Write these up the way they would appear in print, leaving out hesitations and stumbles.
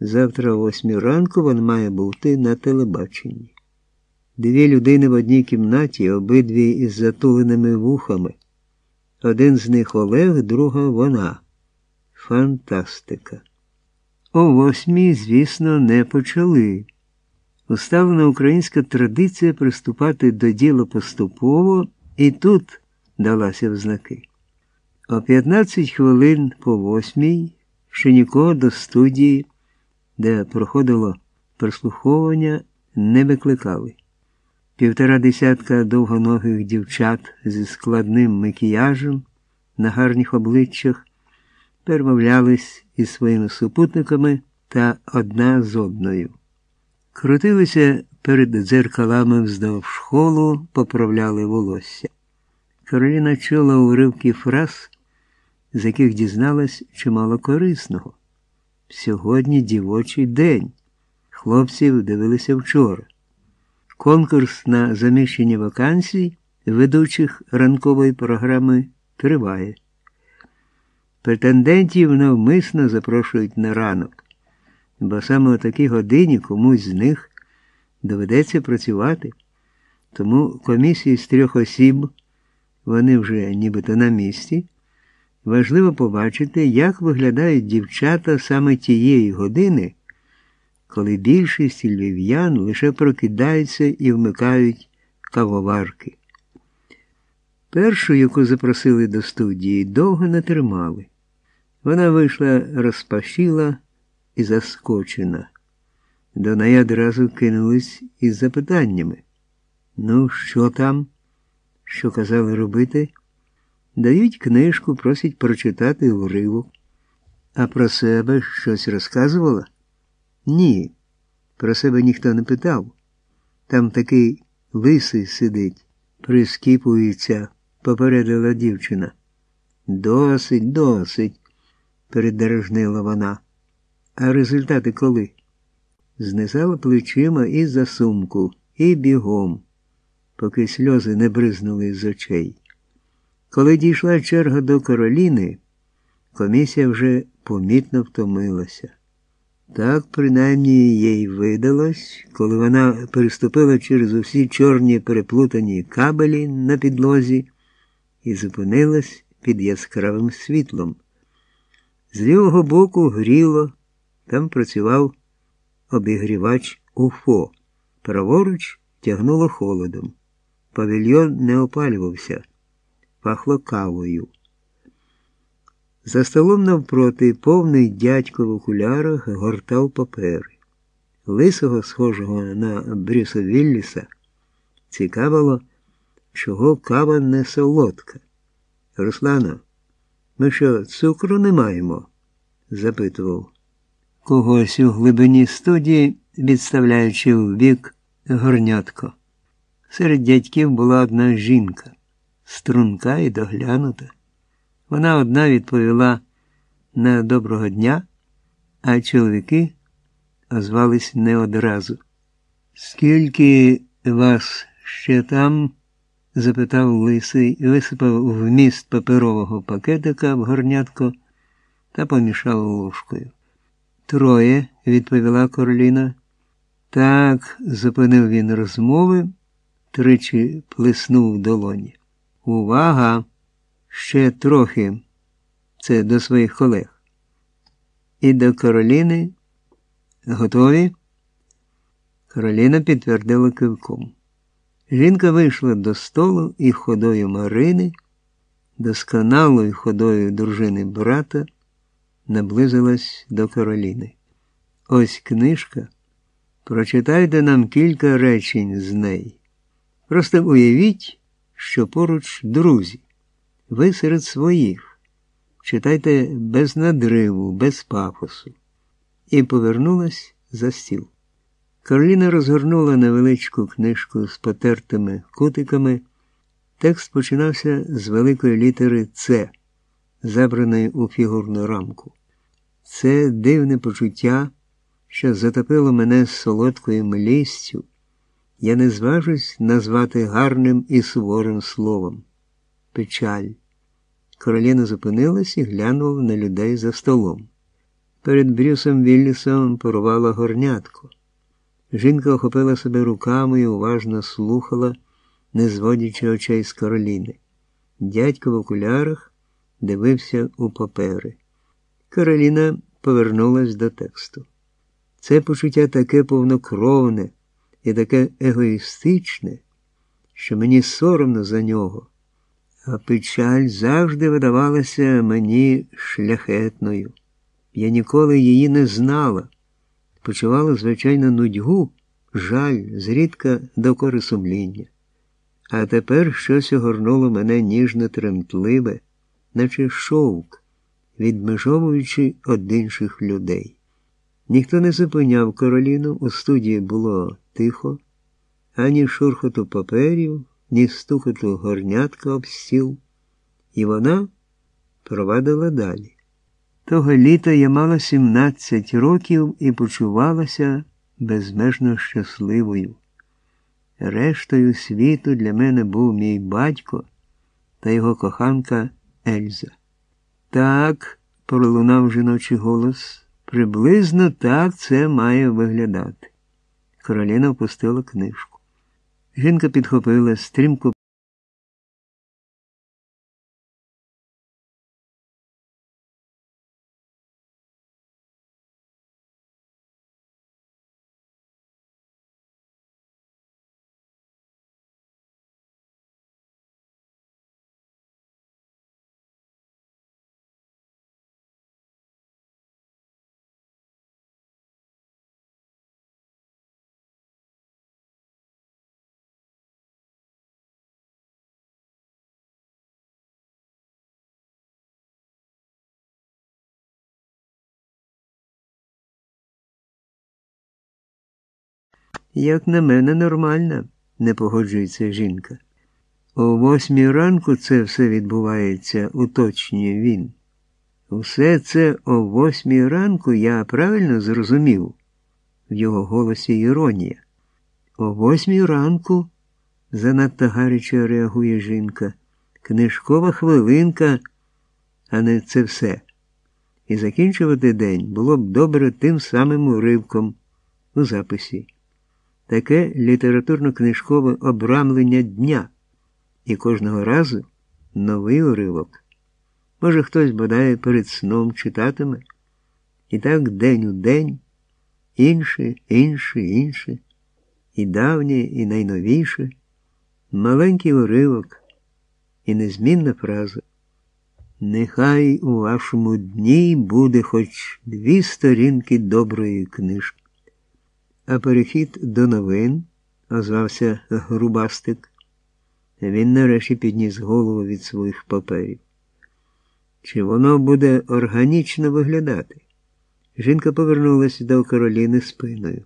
Завтра о 8 ранку він має бути на телебаченні. Дві людини в одній кімнаті, обидві із затуленими вухами. Один з них Олег, друга вона. Фантастика. О 8, звісно, не почали. Усталена українська традиція приступати до діла поступово і тут далася в знаки. О 15 хвилин по 8 ще нікого до студії, де проходило прослуховування, не викликали. 1,5 десятка довгоногих дівчат зі складним макіяжем на гарних обличчях перемовлялись із своїми супутниками та одна з одною. Крутилися перед дзеркалами вздовж холу, поправляли волосся. Кароліна чула уривки фраз, з яких дізналась чимало корисного. Сьогодні дівочий день. Хлопців дивилися вчора. Конкурс на заміщення вакансій ведучих ранкової програми триває. Претендентів навмисно запрошують на ранок, бо саме о такій годині комусь з них доведеться працювати. Тому комісії з 3 осіб, вони вже нібито на місці, важливо побачити, як виглядають дівчата саме тієї години, коли більшість львів'ян лише прокидаються і вмикають кавоварки. Першу, яку запросили до студії, довго не тримали. Вона вийшла розпашіла і заскочена. До неї одразу кинулись із запитаннями. Ну, що там? Що казали робити? Дають книжку, просять прочитати уривок. А про себе щось розказувала? Ні, про себе ніхто не питав. Там такий лисий сидить, прискіпується, попередила дівчина. Досить, досить, передражнила вона. А результати коли? Знизала плечима і за сумку, і бігом, поки сльози не бризнули з очей. Коли дійшла черга до Кароліни, комісія вже помітно втомилася. Так, принаймні, їй видалось, коли вона переступила через усі чорні переплутані кабелі на підлозі і зупинилась під яскравим світлом. З лівого боку гріло, там працював обігрівач УФО. Праворуч тягнуло холодом. Павільйон не опалювався, пахло кавою. За столом навпроти повний дядько в окулярах гортав папери. Лисого, схожого на Брюса Вілліса, цікавило, чого кава не солодка. «Руслано, ми що, цукру не маємо?» – запитував когось у глибині студії, відставляючи вбік горнятко. Серед дядьків була одна жінка, струнка і доглянута. Вона одна відповіла на «доброго дня», а чоловіки озвались не одразу. «Скільки вас ще там?» – запитав лисий, висипав вміст паперового пакетика в горнятко та помішав ложкою. «3», – відповіла Кароліна. «Так», – зупинив він розмови, тричі плеснув в долоні. «Увага! Ще трохи!» – це до своїх колег. І до Кароліни. «Готові?» Кароліна підтвердила кивком. Жінка вийшла до столу і ходою Марини, досконалою ходою дружини брата, наблизилась до Кароліни. «Ось книжка. Прочитайте нам кілька речень з неї. Просто уявіть, що поруч друзі. Ви серед своїх. Читайте без надриву, без пафосу». І повернулась за стіл. Кароліна розгорнула невеличку книжку з потертими кутиками. Текст починався з великої літери «Ц», забраної у фігурну рамку. Це дивне почуття, що затопило мене солодкою млістю, я не зважусь назвати гарним і суворим словом. Печаль. Кароліна зупинилась і глянула на людей за столом. Перед Брюсом Віллісом порувала горнятко. Жінка охопила себе руками і уважно слухала, не зводячи очей з Кароліни. Дядько в окулярах дивився у папери. Кароліна повернулась до тексту. Це почуття таке повнокровне і таке егоїстичне, що мені соромно за нього, а печаль завжди видавалася мені шляхетною. Я ніколи її не знала. Почувала, звичайно, нудьгу, жаль, зрідка докори сумління. А тепер щось огорнуло мене ніжно-тремтливе, наче шовк, відмежовуючи від інших людей. Ніхто не зупиняв Кароліну, у студії було тихо, ані шурхоту паперів, ні стукоту горнятка об стіл, і вона провадила далі. Того літа я мала 17 років і почувалася безмежно щасливою. Рештою світу для мене був мій батько та його коханка Ельза. Так, пролунав жіночий голос, приблизно так це має виглядати. Кароліна опустила книжку. Жінка підхопила, стрімко Як на мене, нормальна, не погоджується жінка. О 8 ранку це все відбувається, уточнює він. Усе це о 8 ранку, я правильно зрозумів? В його голосі іронія. О 8 ранку, занадто гаряче реагує жінка. Книжкова хвилинка, а не це все. І закінчувати день було б добре тим самим уривком у записі. Таке літературно-книжкове обрамлення дня. І кожного разу новий уривок. Може, хтось, бодай, перед сном читатиме. І так день у день, інше, і давнє, і найновіше, маленький уривок, і незмінна фраза. Нехай у вашому дні буде хоч 2 сторінки доброї книжки. А перехід до новин, озвався Грубастик. Він нарешті підніс голову від своїх паперів. Чи воно буде органічно виглядати? Жінка повернулася до Кароліни спиною.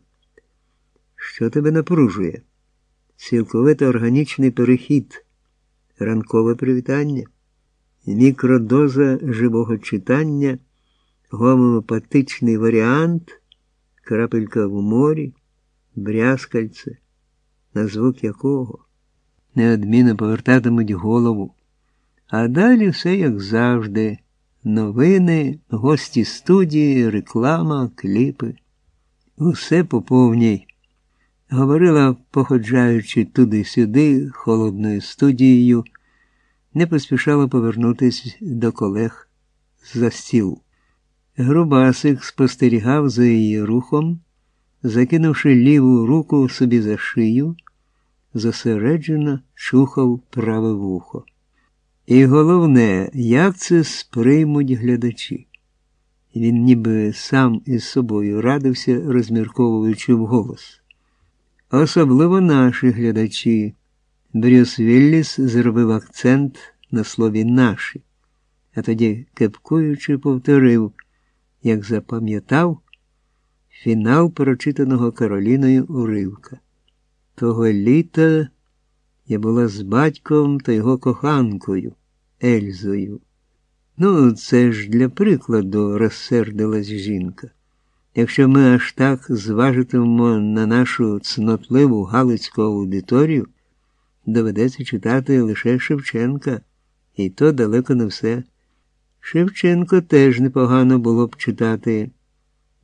Що тебе напружує? Цілковито органічний перехід, ранкове привітання, мікродоза живого читання, гомеопатичний варіант, крапелька в морі, брязкальце, на звук якого неодмінно повертатимуть голову. А далі все як завжди. Новини, гості студії, реклама, кліпи. Усе по повній. Говорила, походжаючи туди-сюди холодною студією, не поспішала повернутися до колег за стіл. Грубасик спостерігав за її рухом, закинувши ліву руку собі за шию, зосереджено чухав праве вухо. І головне, як це сприймуть глядачі. Він ніби сам із собою радився, розмірковуючи вголос. Особливо наші глядачі. Брюс Вілліс зробив акцент на слові «наші», а тоді, кепкуючи, повторив, як запам'ятав, фінал прочитаного Кароліною уривка. Того літа я була з батьком та його коханкою, Ельзою. Ну, це ж для прикладу, розсердилась жінка. Якщо ми аж так зважитимемо на нашу цнотливу галицьку аудиторію, доведеться читати лише Шевченка, і то далеко не все. Шевченко теж непогано було б читати,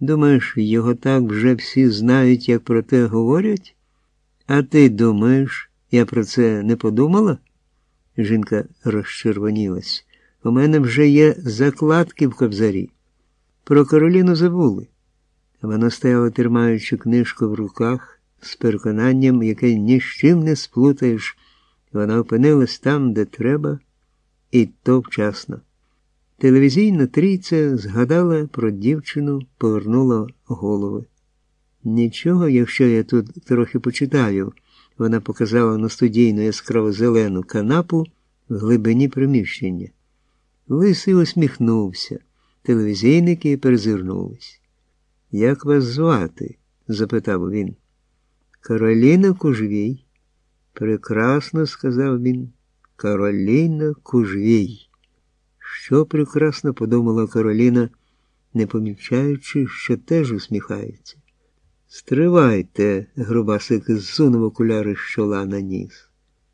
Думаєш, його так вже всі знають, як про те говорять? А ти думаєш, я про це не подумала? Жінка розчервонілась. У мене вже є закладки в кобзарі. Про Кароліну забули. Вона стояла, тримаючи книжку в руках, з переконанням, яке ні з чим не сплутаєш. Вона опинилась там, де треба, і то вчасно. Телевізійна трійця згадала про дівчину, повернула голови. Нічого, якщо я тут трохи почитаю. Вона показала на студійну яскраво-зелену канапу в глибині приміщення. Лисий усміхнувся. Телевізійники перезирнулись. «Як вас звати?» – запитав він. «Кароліна Кужвій». «Прекрасно», – сказав він. «Кароліна Кужвій». «Що прекрасно», – подумала Кароліна, не помічаючи, що теж усміхається. «Стривайте», – Грубасик зсунув окуляри з чола на ніс.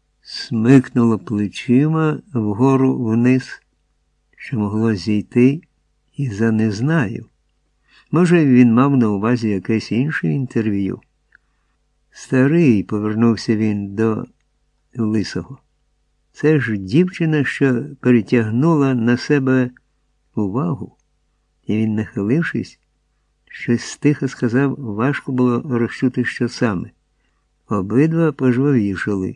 Смикнуло плечима вгору вниз, що могло зійти і за «не знаю». Може, він мав на увазі якесь інше інтерв'ю. «Старий», – повернувся він до Лисого. «Це ж дівчина, що перетягнула на себе увагу». І він, нахилившись, щось тихо сказав, важко було розчути, що саме. Обидва пожвавішали.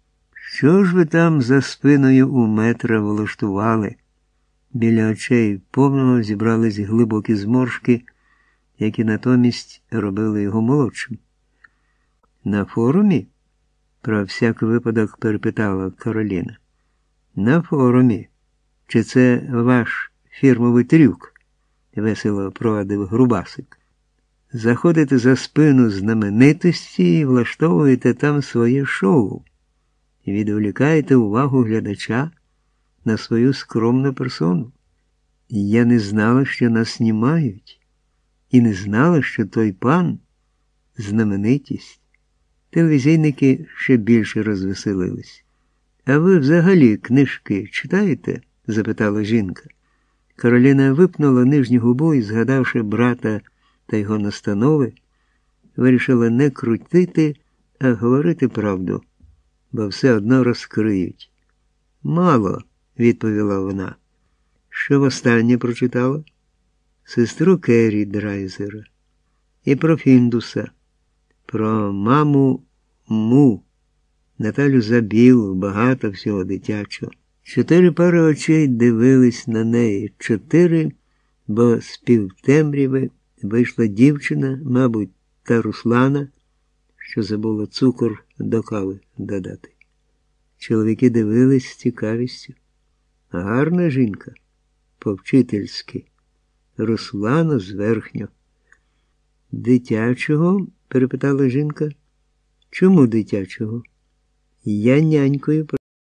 «Що ж ви там за спиною у метра влаштували?» Біля очей повного зібрались глибокі зморшки, які натомість робили його молодшим. «На форумі?» – про всяк випадок перепитала Кароліна. «На форумі. Чи це ваш фірмовий трюк?» – весело провадив Грубасик. «Заходите за спину знаменитості і влаштовуєте там своє шоу. І відволікаєте увагу глядача на свою скромну персону. Я не знала, що нас знімають, і не знала, що той пан – знаменитість». Телевізійники ще більше розвеселились. «А ви взагалі книжки читаєте?» – запитала жінка. Кароліна випнула нижню губу і, згадавши брата та його настанови, вирішила не крутити, а говорити правду, бо все одно розкриють. «Мало», – відповіла вона. «Що востаннє прочитала?» «Сестру Керрі Драйзера. І про Фіндуса. Про маму Му, Наталю Забілу, багато всього дитячого». 4 пари очей дивились на неї. 4, бо з півтемряви вийшла дівчина, мабуть, та Руслана, що забула цукор до кави додати. Чоловіки дивились з цікавістю. Гарна жінка, по-вчительськи. Руслана зверхньо. «Дитячого?» – перепитала жінка. «Чому дитячого?» «Я нянькою».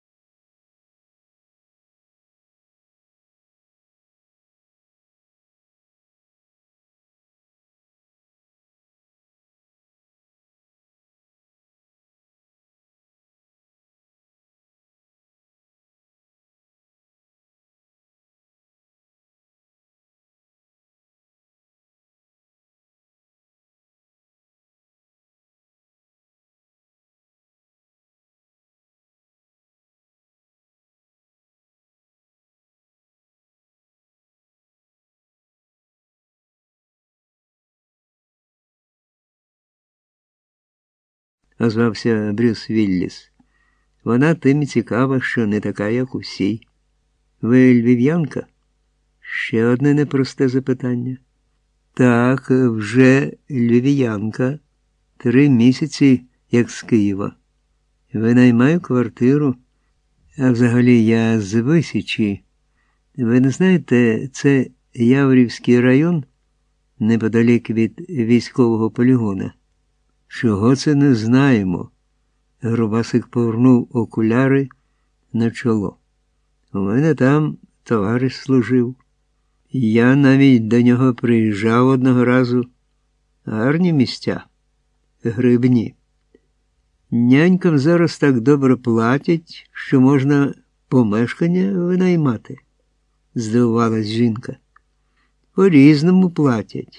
Озвався Брюс Вілліс. «Вона тим цікава, що не така, як усі». «Ви львів'янка?» Ще одне непросте запитання. «Так, вже львів'янка. 3 місяці, як з Києва. Винаймаю квартиру. А взагалі я з Висічі. Ви не знаєте, це Яврівський район, неподалік від військового полігона». «Чого це не знаємо?» Грубасик повернув окуляри на чоло. «У мене там товариш служив. Я навіть до нього приїжджав одного разу. Гарні місця. Грибні. Нянькам зараз так добре платять, що можна помешкання винаймати», – здивувалась жінка. «По-різному платять.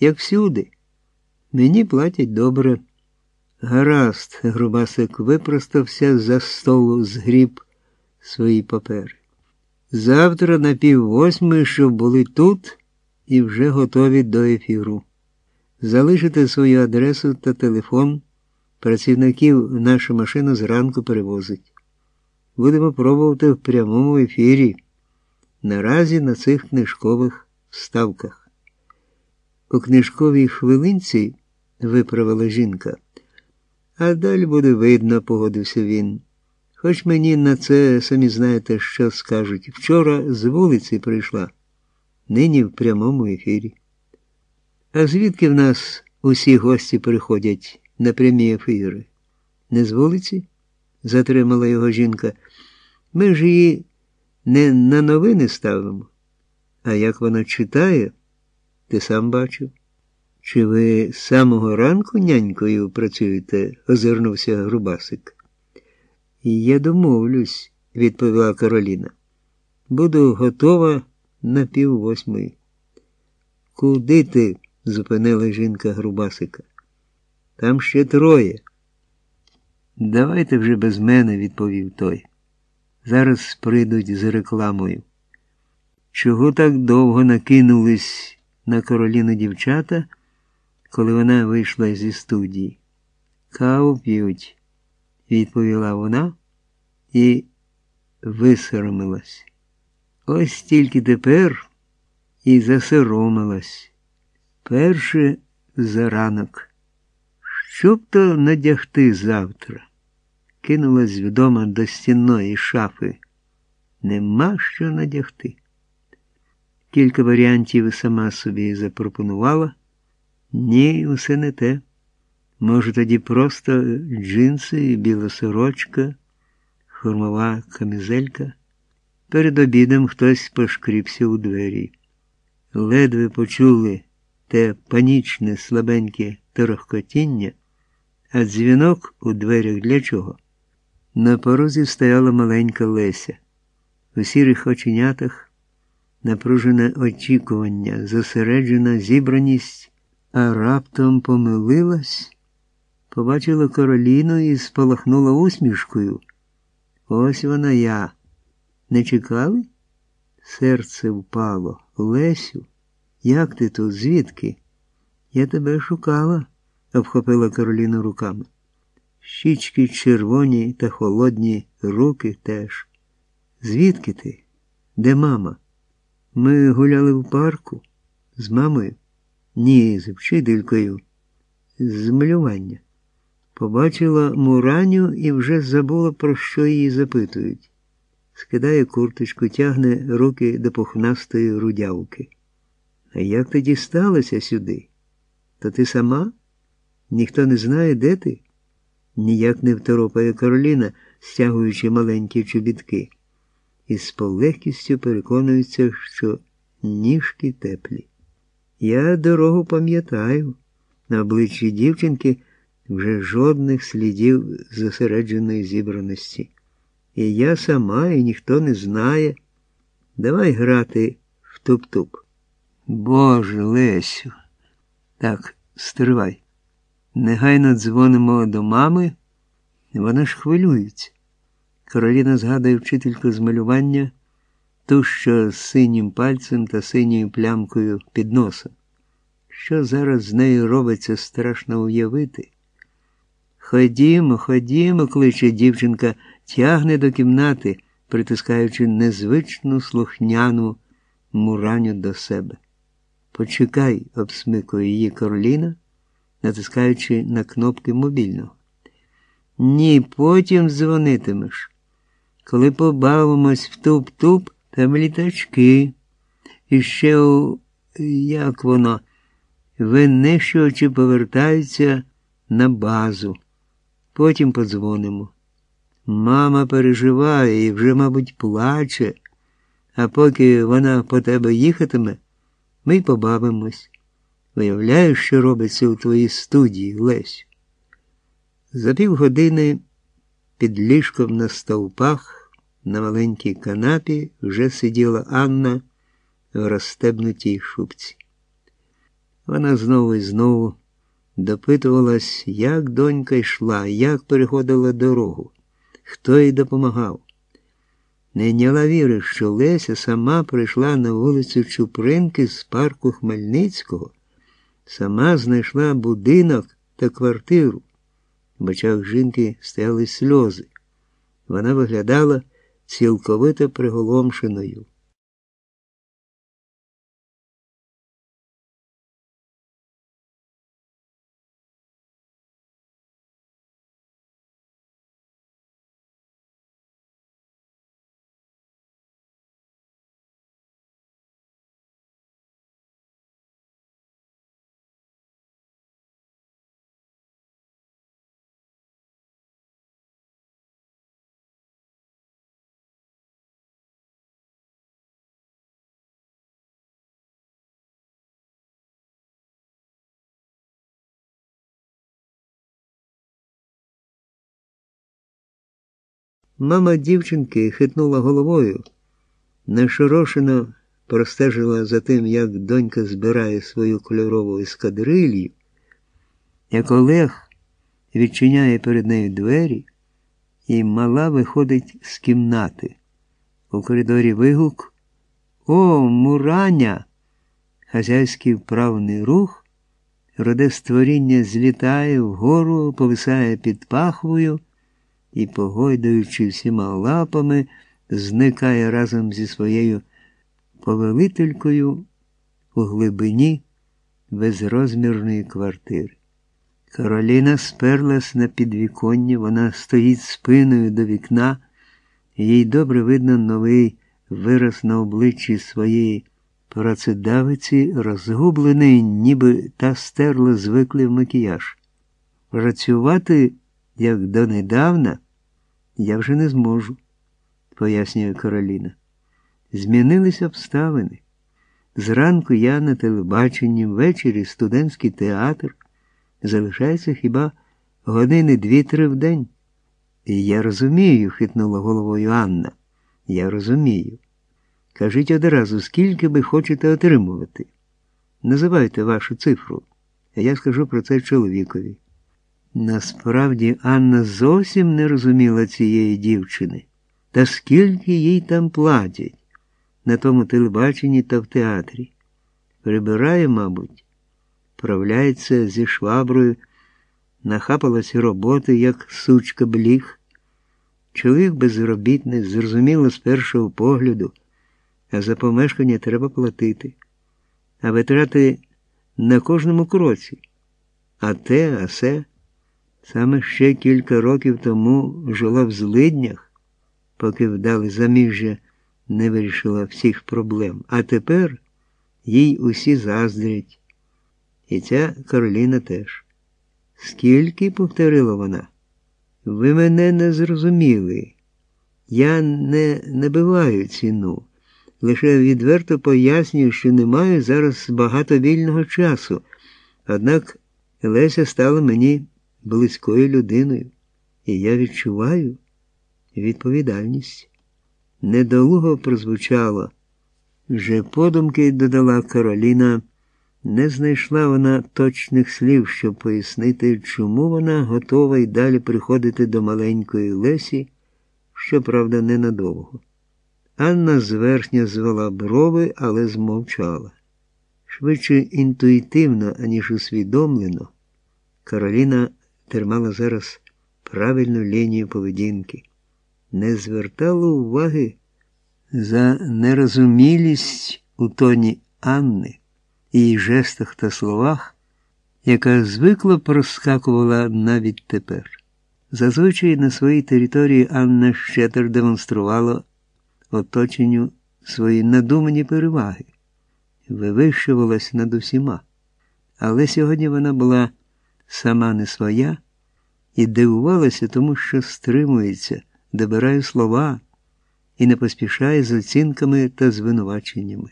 як всюди. Мені платять добре. Гаразд, Грубасик випростався за столу, згріб свої папери. Завтра на 7:30, щоб були тут і вже готові до ефіру. Залишите свою адресу та телефон. Працівників наша машина зранку перевозить. Будемо пробувати в прямому ефірі. Наразі на цих книжкових вставках. У книжковій хвилинці виправила жінка. А далі буде видно, погодився він. Хоч мені на це, самі знаєте, що скажуть. Вчора з вулиці прийшла, нині в прямому ефірі. А звідки в нас усі гості приходять на прямі ефіри? Не з вулиці? Затримала його жінка. Ми ж її не на новини ставимо. А як вона читає, ти сам бачив. Чи ви з самого ранку нянькою працюєте? Озирнувся Грубасик. Я домовлюсь, відповіла Кароліна. Буду готова на 7:30. Куди ти? Зупинила жінка Грубасика. Там ще 3. Давайте вже без мене, відповів той. Зараз прийдуть з рекламою. Чого так довго накинулись на Кароліну дівчата, коли вона вийшла зі студії? Каву п'ють, відповіла вона і висоромилась. Ось тільки тепер і засоромилась. Перше за ранок. Що б то надягти завтра? Кинулась вдома до стінної шафи. Нема що надягти. Кілька варіантів сама собі запропонувала. Ні, усе не те. Може, тоді просто джинси, біла сорочка, формова камізелька. Перед обідом хтось пошкрібся у двері. Ледве почули те панічне, слабеньке торохкотіння, а дзвінок у дверях для чого? На порозі стояла маленька Леся. У сірих оченятах напружене очікування, зосереджена зібраність, а раптом помилилась, побачила Кароліну і спалахнула усмішкою. Ось вона я. Не чекали? Серце впало. Лесю, як ти тут? Звідки? Я тебе шукала, обхопила Кароліну руками. Щічки червоні та холодні, руки теж. Звідки ти? Де мама? Ми гуляли в парку. З мамою? Ні, з вчителькою. З малювання. Побачила Мураню і вже забула, про що її запитують. Скидає курточку, тягне руки до пухнастої рудявки. А як ти дісталася сюди? То ти сама? Ніхто не знає, де ти? Ніяк не второпає Кароліна, стягуючи маленькі чобітки. І з полегкістю переконується, що ніжки теплі. Я дорогу пам'ятаю. На обличчі дівчинки вже жодних слідів зосередженої зібраності. І я сама, і ніхто не знає. Давай грати в туп-туп. Боже, Лесю. Так, стривай. Негайно дзвонимо до мами. Вона ж хвилюється. Кароліна згадує вчительку з малювання, ту, що з синім пальцем та синьою плямкою під носом. Що зараз з нею робиться, страшно уявити. Ходімо, ходімо, кличе дівчинка, тягне до кімнати, притискаючи незвичну слухняну Мураню до себе. Почекай, обсмикує її Кароліна, натискаючи на кнопки мобільного. Ні, потім дзвонитимеш. Коли побавимось в туп-туп, там літачки. І ще як воно, винищувачі повертаються на базу. Потім подзвонимо. Мама переживає і вже, мабуть, плаче. А поки вона по тебе їхатиме, ми й побавимось. Виявляєш, що робиться у твоїй студії, Лесю? За півгодини під ліжком на стовпах на маленькій канапі вже сиділа Анна в розстебнутій шубці. Вона знову і знову допитувалась, як донька йшла, як переходила дорогу, хто їй допомагав. Не йняла віри, що Леся сама прийшла на вулицю Чупринки з парку Хмельницького, сама знайшла будинок та квартиру. В очах жінки стояли сльози. Вона виглядала цілковито приголомшеною. Мама дівчинки хитнула головою, нашорошено простежила за тим, як донька збирає свою кольорову ескадрилью, як Олег відчиняє перед нею двері, і мала виходить з кімнати. У коридорі вигук «О, Мураня!» Хазяйський вправний рух, роде створіння злітає вгору, повисає під пахвою і, погойдуючи всіма лапами, зникає разом зі своєю повелителькою у глибині безрозмірної квартири. Кароліна сперлась на підвіконня, вона стоїть спиною до вікна, їй добре видно новий вираз на обличчі своєї працедавиці, розгублений, ніби та стерла звиклий макіяж. Працювати, як донедавна, я вже не зможу, пояснює Кароліна. Змінилися обставини. Зранку я на телебаченні, ввечері студентський театр. Залишається хіба години 2-3 в день. І я розумію, хитнула головою Анна. Я розумію. Кажіть одразу, скільки ви хочете отримувати. Називайте вашу цифру, а я скажу про це чоловікові. Насправді, Анна зовсім не розуміла цієї дівчини. Та скільки їй там платять на тому телебаченні та в театрі. Прибирає, мабуть, вправляється зі шваброю, нахапалась роботи, як сучка бліг. Чоловік безробітний, зрозуміло з першого погляду, а за помешкання треба платити. А витрати на кожному кроці. А те, а се. Саме ще кілька років тому жила в злиднях, поки вдале заміжжя не вирішила всіх проблем. А тепер їй усі заздрять. І ця Кароліна теж. Скільки, повторила вона, ви мене не зрозуміли. Я не набиваю ціну. Лише відверто пояснюю, що не маю зараз багато вільного часу. Однак Леся стала мені близькою людиною, і я відчуваю відповідальність. Недолуго прозвучало. Вже подумки, додала Кароліна, не знайшла вона точних слів, щоб пояснити, чому вона готова й далі приходити до маленької Лесі, щоправда, ненадовго. Анна зверхня звела брови, але змовчала. Швидше інтуїтивно, аніж усвідомлено, Кароліна тримала зараз правильну лінію поведінки. Не звертала уваги за нерозумілість у тоні Анни, її жестах та словах, яка звикло проскакувала навіть тепер. Зазвичай на своїй території Анна щедро демонструвала оточенню свої надумані переваги, вивищувалась над усіма. Але сьогодні вона була сама не своя і дивувалася тому, що стримується, добирає слова і не поспішає з оцінками та звинуваченнями.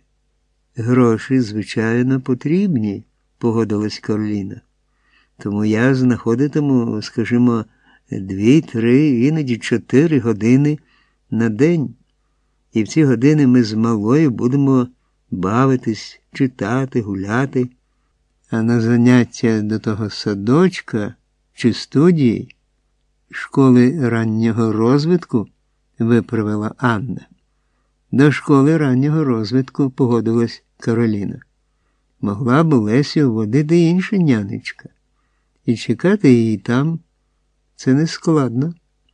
Гроші, звичайно, потрібні, погодилась Кароліна. Тому я знаходитиму, скажімо, 2-3, іноді 4 години на день. І в ці години ми з малою будемо бавитись, читати, гуляти. А на заняття до того садочка чи студії школи раннього розвитку виправила Анна. До школи раннього розвитку погодилась Кароліна. Могла б Лесю водити інша нянечка. І чекати її там – це не складно.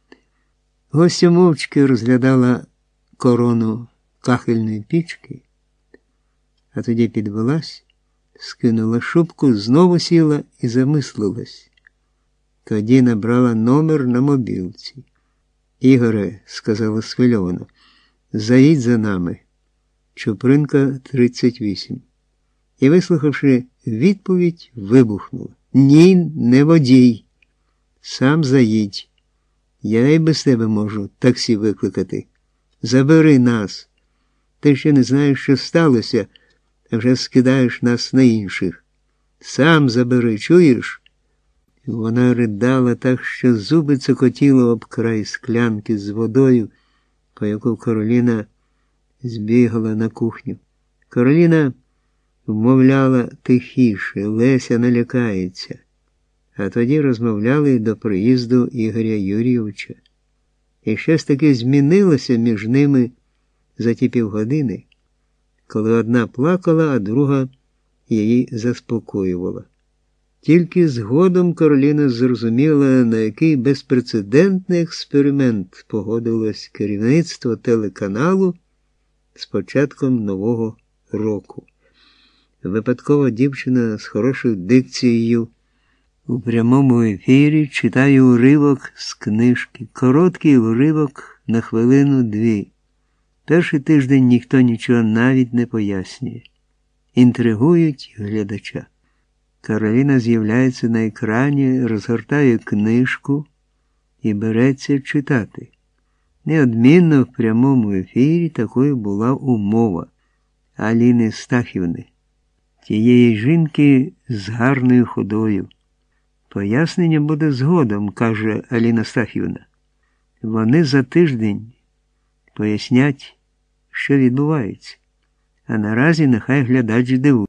Гостя мовчки розглядала корону кахельної пічки, а тоді підвелась, скинула шубку, знову сіла і замислилась. Тоді набрала номер на мобілці. «Ігоре», – сказала схвильовано, – «заїдь за нами. Чупринка, 38». І, вислухавши відповідь, вибухнула. «Ні, не водій. Сам заїдь. Я і без тебе можу таксі викликати. Забери нас. Ти ще не знаєш, що сталося, а вже скидаєш нас на інших. Сам забери, чуєш?» Вона ридала так, що зуби цокотіли об край склянки з водою, по яку Кароліна збігала на кухню. Кароліна вмовляла тихіше, Леся не лякається. А тоді розмовляли до приїзду Ігоря Юрійовича. І щось таки змінилося між ними за ті півгодини, коли одна плакала, а друга її заспокоювала. Тільки згодом Кароліна зрозуміла, на який безпрецедентний експеримент погодилось керівництво телеканалу з початком нового року. Випадкова дівчина з хорошою дикцією у прямому ефірі читає уривок з книжки. Короткий уривок на хвилину-дві. Перший тиждень ніхто нічого навіть не пояснює. Інтригують глядача. Кароліна з'являється на екрані, розгортає книжку і береться читати. Неодмінно в прямому ефірі такою була умова Аліни Стахівни, тієї жінки з гарною ходою. Пояснення буде згодом, каже Аліна Стахівна. Вони за тиждень пояснять, що відбувається. А наразі нехай глядач дивує.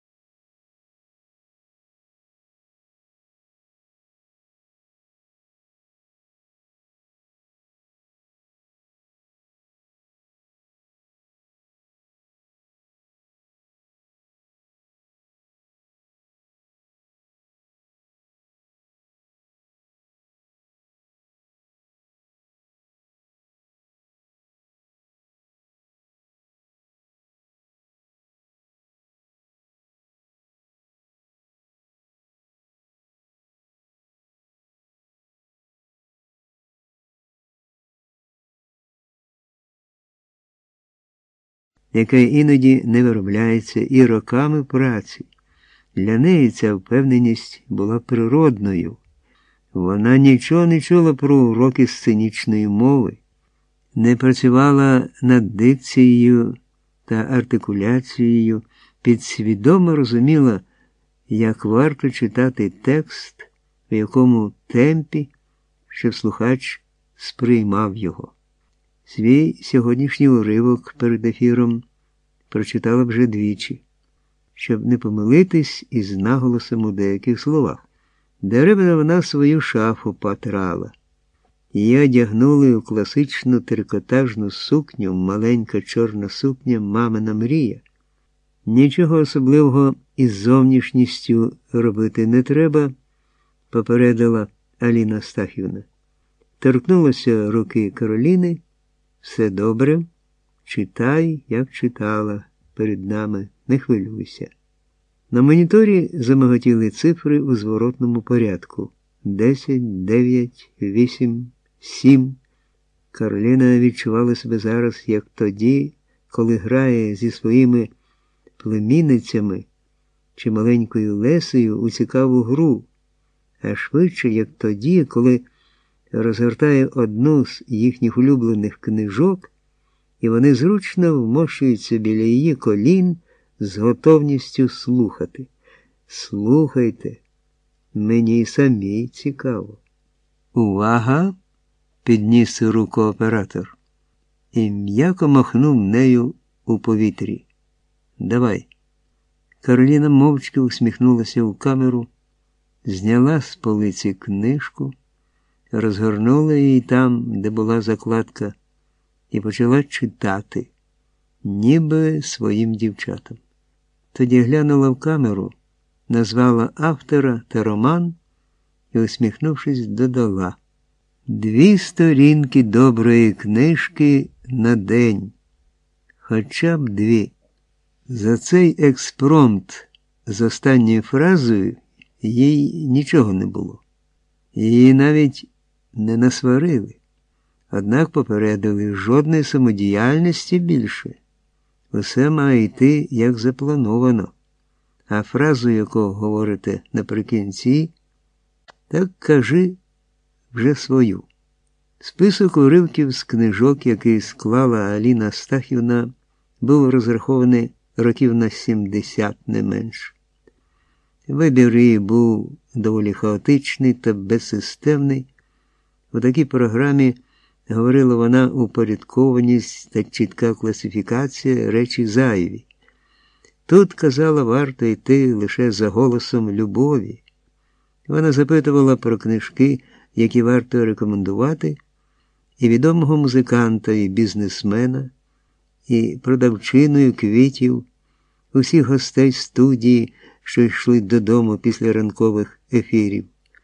Яка іноді не виробляється і роками праці. Для неї ця впевненість була природною. Вона нічого не чула про уроки сценічної мови, не працювала над дикцією та артикуляцією, підсвідомо розуміла, як варто читати текст, в якому темпі, щоб слухач сприймав його. Свій сьогоднішній уривок перед ефіром прочитала вже двічі, щоб не помилитись із наголосом у деяких словах. Деревна вона свою шафу потрала. Її одягнули у класичну трикотажну сукню, маленька чорна сукня «Мамина мрія». Нічого особливого із зовнішністю робити не треба, попередила Аліна Стахівна. Торкнулася руки Кароліни. Все добре, читай, як читала перед нами, не хвилюйся. На моніторі замиготіли цифри у зворотному порядку. 10, 9, 8, 7. Кароліна відчувала себе зараз, як тоді, коли грає зі своїми племінницями чи маленькою Лесею у цікаву гру, а швидше, як тоді, коли розгортає одну з їхніх улюблених книжок, і вони зручно вмощуються біля її колін з готовністю слухати. Слухайте, мені й самій цікаво. Увага! Підніс руку оператор і м'яко махнув нею у повітрі. Давай. Кароліна мовчки усміхнулася у камеру, зняла з полиці книжку, розгорнула її там, де була закладка, і почала читати, ніби своїм дівчатам. Тоді глянула в камеру, назвала автора та роман і, усміхнувшись, додала: 2 сторінки доброї книжки на день. Хоча б 2. За цей експромт з останньою фразою їй нічого не було. Її навіть не насварили. Однак попередили: жодної самодіяльності більше. Усе має йти, як заплановано. А фразу, яку говорите наприкінці, так кажи вже свою. Список уривків з книжок, який склала Аліна Астахівна, був розрахований років на 70, не менше. Вибір її був доволі хаотичний та безсистемний. У такій програмі, говорила вона, упорядкованість та чітка класифікація – речі зайві. Тут, казала, варто йти лише за голосом любові. Вона запитувала про книжки, які варто рекомендувати, і відомого музиканта, і бізнесмена, і продавчиною квітів, усіх гостей студії, що йшли додому після ранкових ефірів.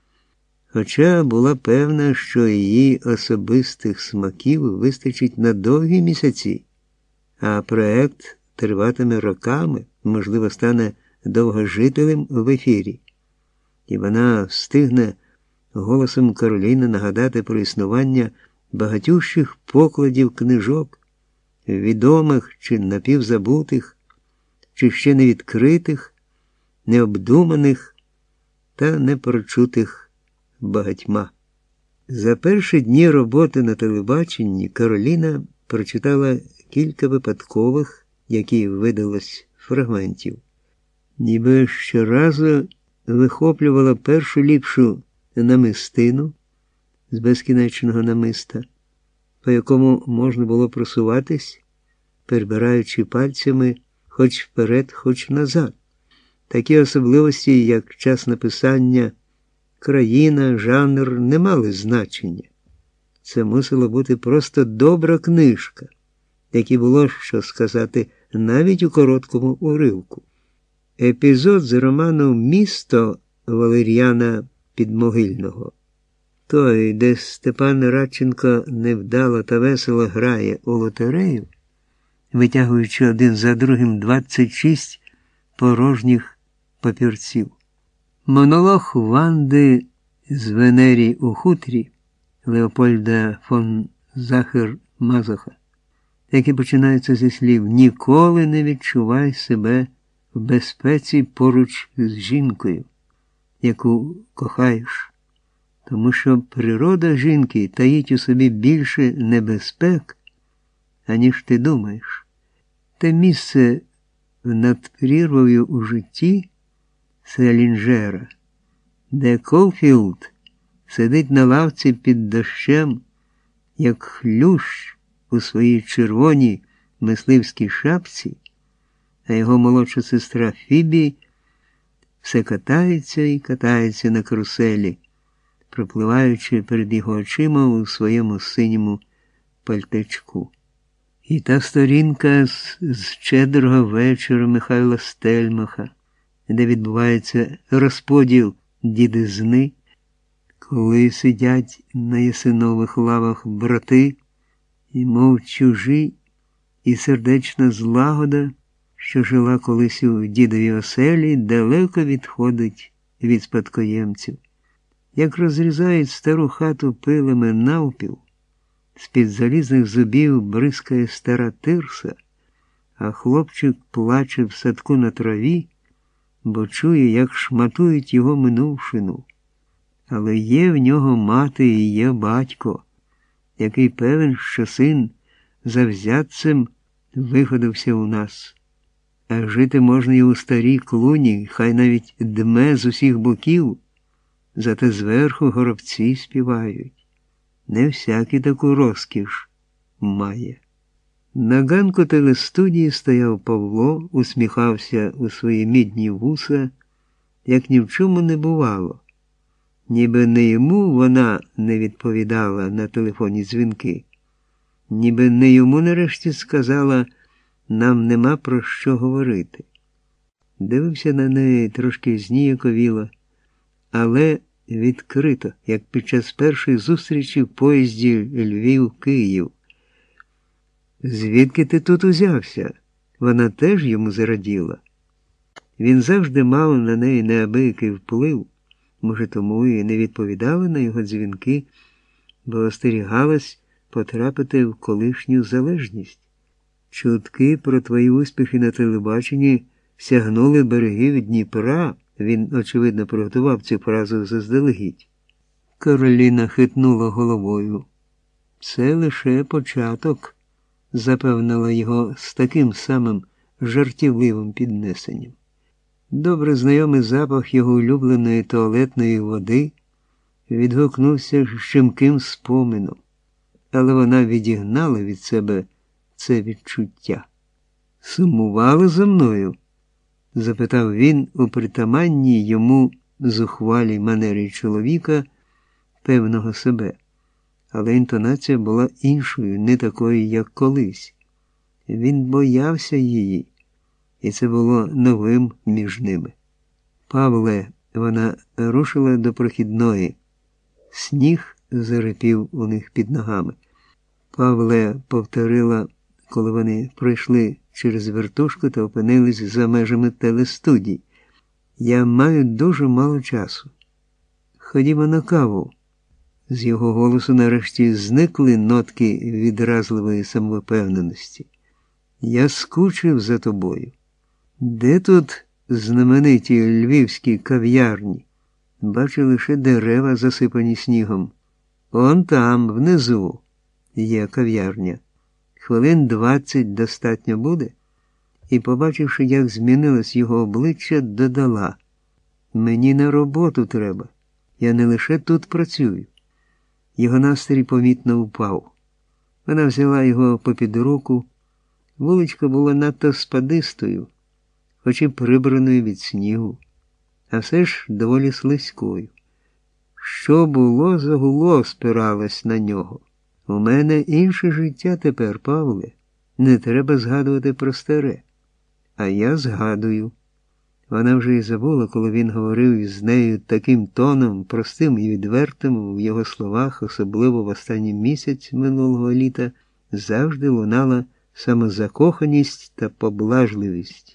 Хоча була певна, що її особистих смаків вистачить на довгі місяці, а проект триватиме роками, можливо, стане довгожителем в ефірі. І вона встигне голосом Кароліни нагадати про існування багатющих покладів книжок, відомих чи напівзабутих, чи ще не відкритих, необдуманих та непрочутих багатьма. За перші дні роботи на телебаченні Кароліна прочитала кілька випадкових, які видалось, фрагментів. Ніби щоразу вихоплювала першу ліпшу намистину з безкінечного намиста, по якому можна було просуватись, перебираючи пальцями хоч вперед, хоч назад. Такі особливості, як час написання, країна, жанр не мали значення. Це мусила бути просто добра книжка, як і було що сказати навіть у короткому уривку. Епізод з роману «Місто» Валер'яна Підмогильного, той, де Степан Радченко невдало та весело грає у лотерею, витягуючи один за другим 26 порожніх папірців. Монолог Ванди з Венері у хутрі Леопольда фон Захер-Мазоха, який починається зі слів «Ніколи не відчувай себе в безпеці поруч з жінкою, яку кохаєш, тому що природа жінки таїть у собі більше небезпек, аніж ти думаєш. Те місце над прірвою у житті Селінджера, де Колфілд сидить на лавці під дощем, як хлющ у своїй червоній мисливській шапці, а його молодша сестра Фібі все катається і катається на каруселі, пропливаючи перед його очима у своєму синьому пальтечку. І та сторінка з «Щедрого вечора» Михайла Стельмаха, де відбувається розподіл дідизни, коли сидять на ясенових лавах брати, і мов чужі, і сердечна злагода, що жила колись у дідовій оселі, далеко відходить від спадкоємців. Як розрізають стару хату пилами навпіл, з-під залізних зубів бризкає стара тирса, а хлопчик плаче в садку на траві, бо чує, як шматують його минувшину. Але є в нього мати і є батько, який певен, що син завзятцем виходився у нас. А жити можна і у старій клуні, хай навіть дме з усіх боків, зате зверху горобці співають. Не всякий таку розкіш має. На ганку телестудії стояв Павло, усміхався у свої мідні вуса, як ні в чому не бувало. Ніби не йому вона не відповідала на телефонні дзвінки. Ніби не йому нарешті сказала, нам нема про що говорити. Дивився на неї, трошки зніяковіло, але відкрито, як під час першої зустрічі в поїзді Львів-Київ. «Звідки ти тут узявся?» Вона теж йому зраділа. Він завжди мав на неї неабиякий вплив, може, тому і не відповідала на його дзвінки, бо остерігалась потрапити в колишню залежність. Чутки про твої успіхи на телебаченні сягнули берегів Дніпра. Він, очевидно, приготував цю фразу заздалегідь. Кароліна хитнула головою. Це лише початок, запевнила його з таким самим жартівливим піднесенням. Добре знайомий запах його улюбленої туалетної води відгукнувся щемким спомином, але вона відігнала від себе це відчуття. «Сумувала за мною?» – запитав він у притаманній йому зухвалій манері чоловіка, певного себе. Але інтонація була іншою, не такою, як колись. Він боявся її, і це було новим між ними. «Павле», вона рушила до прохідної. Сніг зарипів у них під ногами. «Павле», повторила, коли вони пройшли через вертушку та опинились за межами телестудій. «Я маю дуже мало часу. Ходімо на каву». З його голосу нарешті зникли нотки відразливої самовпевненості. «Я скучив за тобою. Де тут знамениті львівські кав'ярні? Бачу лише дерева, засипані снігом. Он там, внизу, є кав'ярня. Хвилин 20 достатньо буде?» І, побачивши, як змінилось його обличчя, додала: «Мені на роботу треба. Я не лише тут працюю». Його настрій помітно впав. Вона взяла його попід руку. Вуличка була надто спадистою, хоч і прибраною від снігу, а все ж доволі слизькою. Що було, загуло, спиралась на нього. «У мене інше життя тепер, Павле. Не треба згадувати про старе». «А я згадую». Вона вже й забула, коли він говорив із нею таким тоном, простим і відвертим, в його словах, особливо в останній місяць минулого літа, завжди лунала самозакоханість та поблажливість.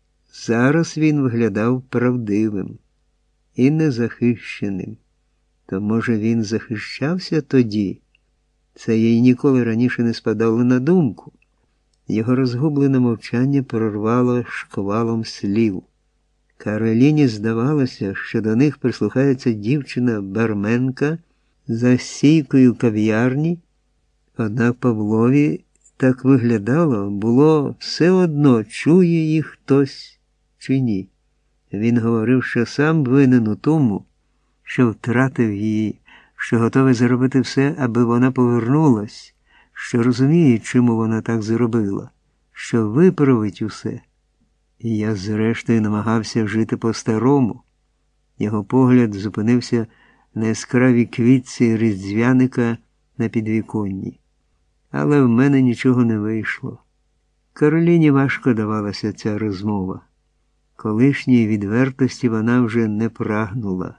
Зараз він виглядав правдивим і незахищеним. То, може, він захищався тоді? Це їй ніколи раніше не спадало на думку. Його розгублене мовчання прорвало шквалом слів. Кароліні здавалося, що до них прислухається дівчина-барменка за стійкою кав'ярні, однак Павлові так виглядало, було все одно, чує їх хтось чи ні. Він говорив, що сам винен у тому, що втратив її, що готовий зробити все, аби вона повернулась, що розуміє, чому вона так зробила, що виправить усе. І я, зрештою, намагався жити по-старому. Його погляд зупинився на яскравій квітці різдвяника на підвіконні. Але в мене нічого не вийшло. Кароліні важко давалася ця розмова. Колишньої відвертості вона вже не прагнула.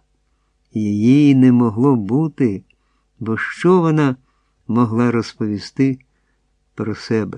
Її не могло бути, бо що вона могла розповісти про себе?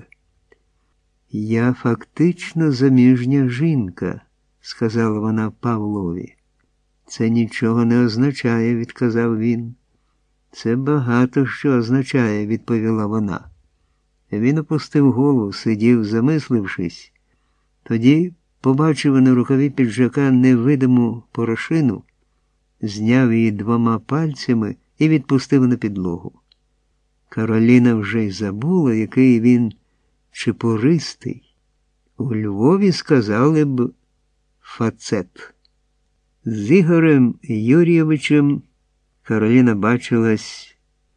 «Я фактично заміжня жінка», – сказала вона Павлові. «Це нічого не означає», – відказав він. «Це багато що означає», – відповіла вона. Він опустив голову, сидів, замислившись. Тоді побачив на рукаві піджака невидиму порошину, зняв її 2 пальцями і відпустив на підлогу. Кароліна вже й забула, який він чепуристий. У Львові сказали б фацет. З Ігорем Юрійовичем Кароліна бачилась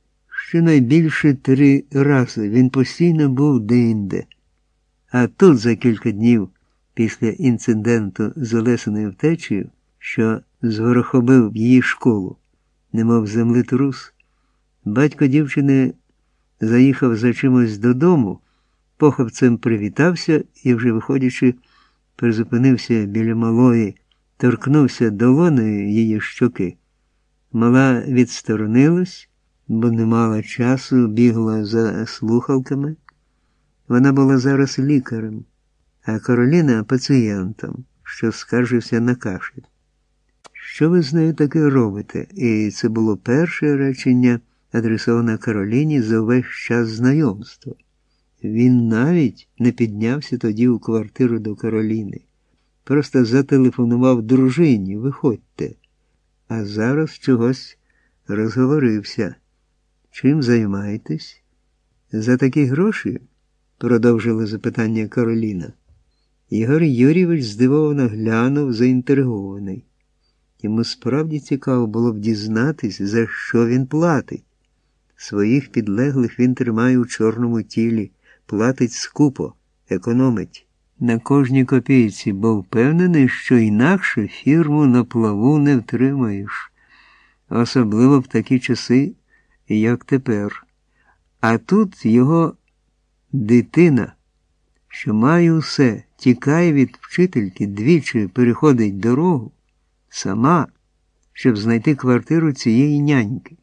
Щонайбільше 3 рази він постійно був де-інде. А тут за кілька днів після інциденту з Олесиною втечею, що зворохобив її школу, немов землетрус, батько дівчини заїхав за чимось додому, похапцем привітався і, вже виходячи, призупинився біля малої, торкнувся долонею її щоки. Мала відсторонилась, бо не мала часу, бігла за слухавками. Вона була зараз лікарем, а Кароліна – пацієнтом, що скаржився на кашель. Що ви з нею таке робите? І це було перше речення, адресоване Кароліні за весь час знайомства. Він навіть не піднявся тоді у квартиру до Кароліни. Просто зателефонував дружині: «Виходьте». А зараз чогось розговорився. «Чим займаєтесь?» «За такі гроші?» – продовжила запитання Кароліна. Ігор Юрійович здивовано глянув, заінтригований. Йому справді цікаво було б дізнатись, за що він платить. Своїх підлеглих він тримає у чорному тілі, платить скупо, економить на кожній копійці, бо впевнений, що інакше фірму на плаву не втримаєш. Особливо в такі часи, як тепер. А тут його дитина, що має усе, тікає від вчительки, двічі переходить дорогу, сама, щоб знайти квартиру цієї няньки.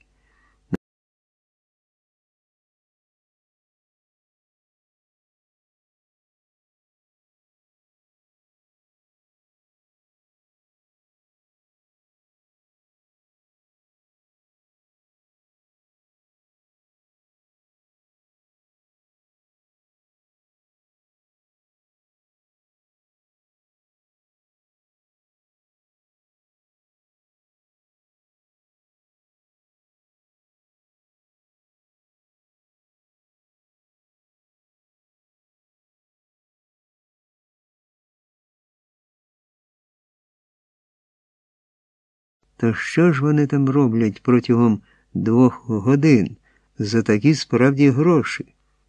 То що ж вони там роблять протягом 2 годин за такі справді гроші?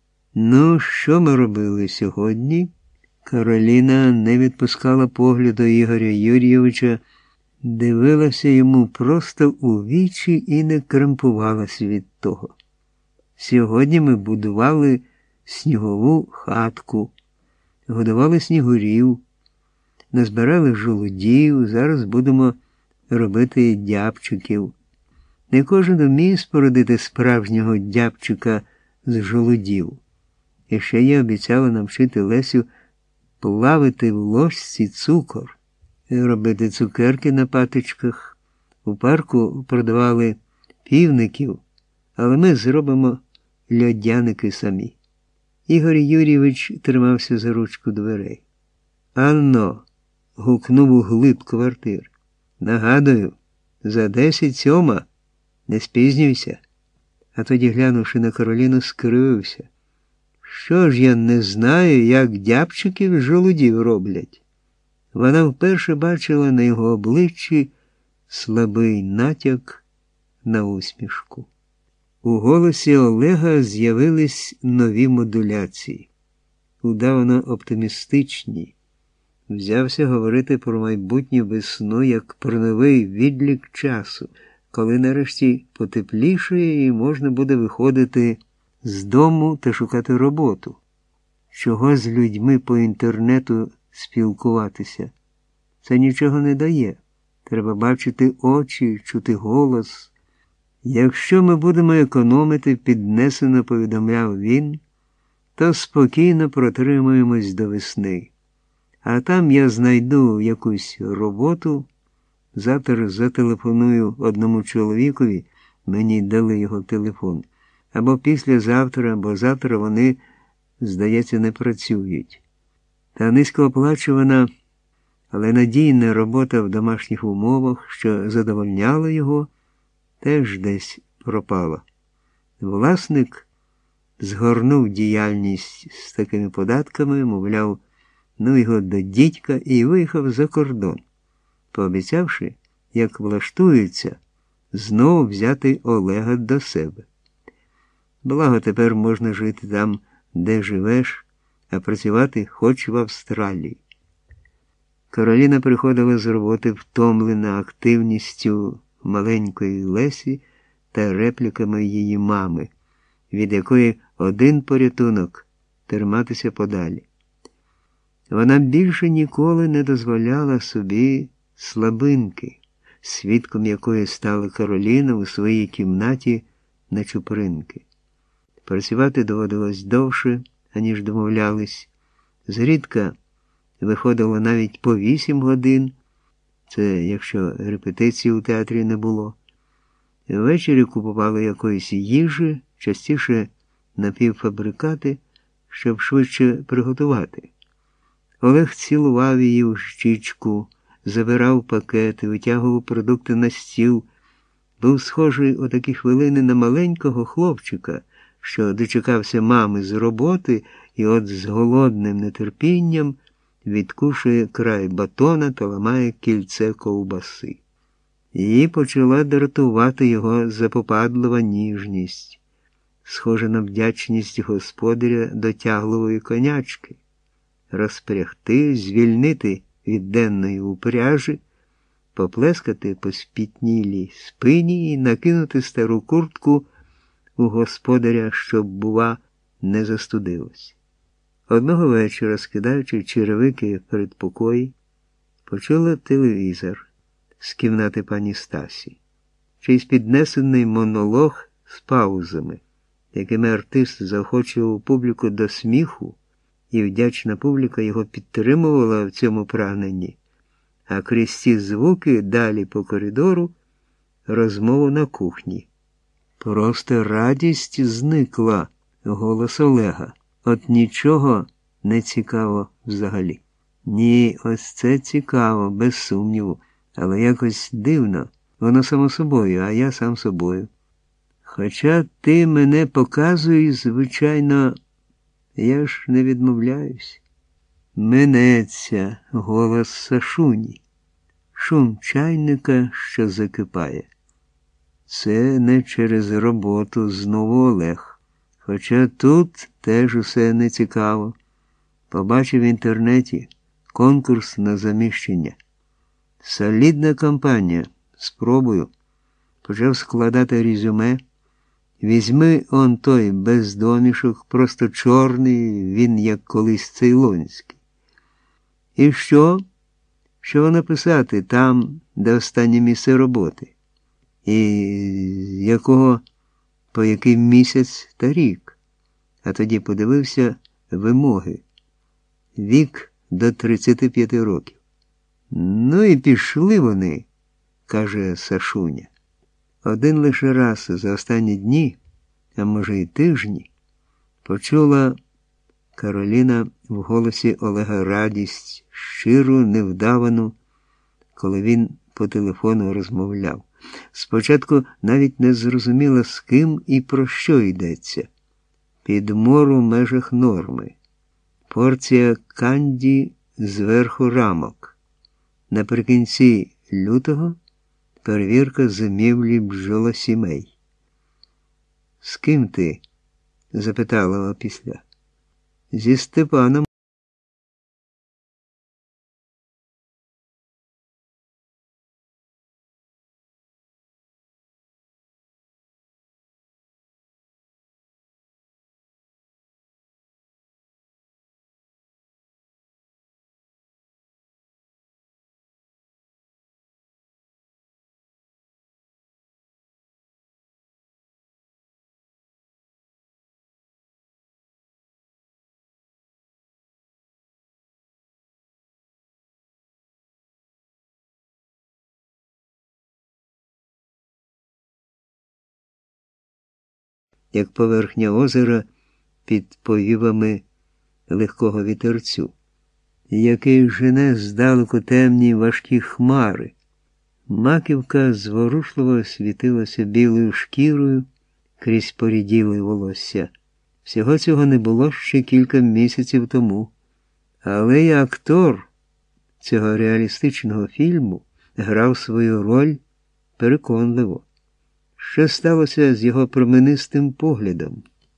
Ну, що ми робили сьогодні? Кароліна не відпускала погляду Ігоря Юрійовича, дивилася йому просто у вічі і не кремпувалася від того. Сьогодні ми будували снігову хатку, годували снігурів, назбирали жолудів, зараз будемо робити дябчиків. Не кожен уміє спорудити справжнього дябчика з жолудів. І ще я обіцяла навчити Лесю плавити в ложці цукор, робити цукерки на патичках. У парку продавали півників, але ми зробимо льодяники самі. Ігор Юрійович тримався за ручку дверей. «Анно!» – гукнув у глиб квартир. «Нагадую, за 10:07, не спізнюйся». А тоді, глянувши на Кароліну, скривився. «Що ж я не знаю, як дябчиків жолудів роблять?» Вона вперше бачила на його обличчі слабий натяк на усмішку. У голосі Олега з'явились нові модуляції, удавано оптимістичні. Взявся говорити про майбутню весну як про новий відлік часу, коли нарешті потеплішає і можна буде виходити з дому та шукати роботу. Чого з людьми по інтернету спілкуватися? Це нічого не дає. Треба бачити очі, чути голос. Якщо ми будемо економити, піднесено повідомляв він, то спокійно протримуємось до весни. А там я знайду якусь роботу, завтра зателефоную одному чоловікові, мені дали його телефон, або післязавтра, бо завтра вони, здається, не працюють. Та низькооплачувана, але надійна робота в домашніх умовах, що задовольняла його, теж десь пропала. Власник згорнув діяльність з такими податками, мовляв, ну його до дідька, і виїхав за кордон, пообіцявши, як влаштується, знову взяти Олега до себе. Благо тепер можна жити там, де живеш, а працювати хоч в Австралії. Кароліна приходила з роботи втомлена активністю маленької Лесі та репліками її мами, від якої один порятунок – триматися подалі. Вона більше ніколи не дозволяла собі слабинки, свідком якої стала Кароліна у своїй кімнаті на Чупринки. Працювати доводилось довше, аніж домовлялись. Зрідка виходило навіть по 8 годин, це якщо репетиції у театрі не було. Ввечері купували якоїсь їжі, частіше напівфабрикати, щоб швидше приготувати. Олег цілував її у щічку, забирав пакети, витягував продукти на стіл. Був схожий у такі хвилини на маленького хлопчика, що дочекався мами з роботи і от з голодним нетерпінням відкушує край батона та ламає кільце ковбаси. Її почала дратувати його запопадлива ніжність, схожа на вдячність господаря до тяглової конячки. Розпрягти, звільнити від денної упряжі, поплескати по спітнілій спині і накинути стару куртку у господаря, щоб, бува, не застудилось. Одного вечора, скидаючи черевики в передпокої, почула телевізор з кімнати пані Стасі, чийсь піднесений монолог з паузами, якими артист заохочував публіку до сміху, і вдячна публіка його підтримувала в цьому прагненні, а крізь ці звуки далі по коридору розмову на кухні. Просто радість зникла, голос Олега. От нічого не цікаво взагалі. Ні, ось це цікаво, без сумніву, але якось дивно. Воно само собою, а я сам собою. Хоча ти мене показуєш, звичайно, я ж не відмовляюсь. Минеться голос Сашуні. Шум чайника, що закипає. Це не через роботу, знову Олег. Хоча тут теж усе нецікаво. Побачив в інтернеті конкурс на заміщення. Солідна кампанія. Спробую. Почав складати резюме. Візьми он той без домішок, просто чорний, він як колись цейлонський. І що? Що написати там, де останнє місце роботи? І якого, по який місяць та рік? А тоді подивився вимоги. Вік до 35 років. Ну і пішли вони, каже Сашуня. Один лише раз за останні дні, а може й тижні, почула Кароліна в голосі Олега радість, щиру, невдавану, коли він по телефону розмовляв. Спочатку навіть не зрозуміла, з ким і про що йдеться. Підмор у межах норми. Порція канді зверху рамок. Наприкінці лютого перевірка зимівлі бджолосімей. «З ким ти?» – запитала опісля. «Зі Степаном». Як поверхня озера під повівами легкого вітерцю, який жене здалеку темні важкі хмари. Маківка зворушливо світилася білою шкірою крізь поріділе волосся. Всього цього не було ще кілька місяців тому. Але і актор цього реалістичного фільму грав свою роль переконливо. Що сталося з його променистим поглядом?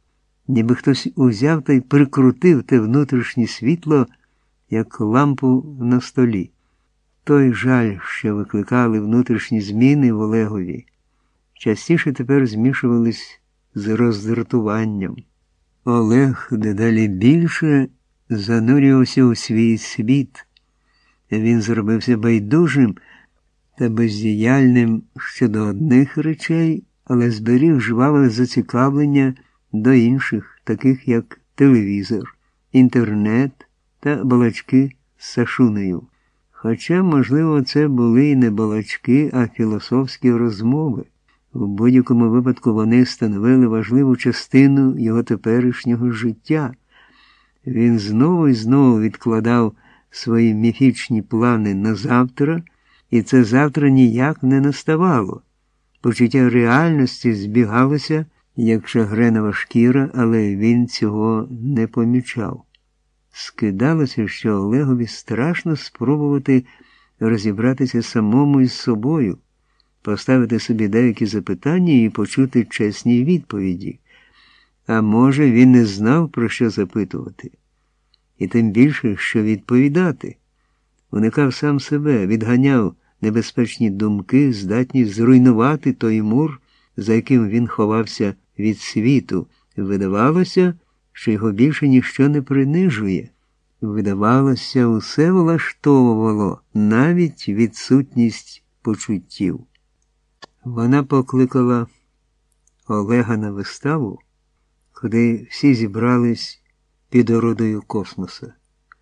ніби хтось узяв та й прикрутив те внутрішнє світло, як лампу на столі. Той жаль, що викликали внутрішні зміни в Олегові, частіше тепер змішувались з роздратуванням. Олег дедалі більше занурювався у свій світ. Він зробився байдужим та бездіяльним щодо одних речей, але зберіг жваве зацікавлення до інших, таких як телевізор, інтернет та балачки з Сашунею. Хоча, можливо, це були і не балачки, а філософські розмови. У будь-якому випадку вони становили важливу частину його теперішнього життя. Він знову і знову відкладав свої міфічні плани на завтра, і це завтра ніяк не наставало. Почуття реальності збігалося, як шагренова шкіра, але він цього не помічав. Скидалося, що Олегові страшно спробувати розібратися самому із собою, поставити собі деякі запитання і почути чесні відповіді. А може, він не знав, про що запитувати. І тим більше, що відповідати. Уникав сам себе, відганяв небезпечні думки, здатні зруйнувати той мур, за яким він ховався від світу. Видавалося, що його більше ніщо не принижує. Видавалося, усе влаштовувало, навіть відсутність почуттів. Вона покликала Олега на виставу, куди всі зібрались під орудою космоса.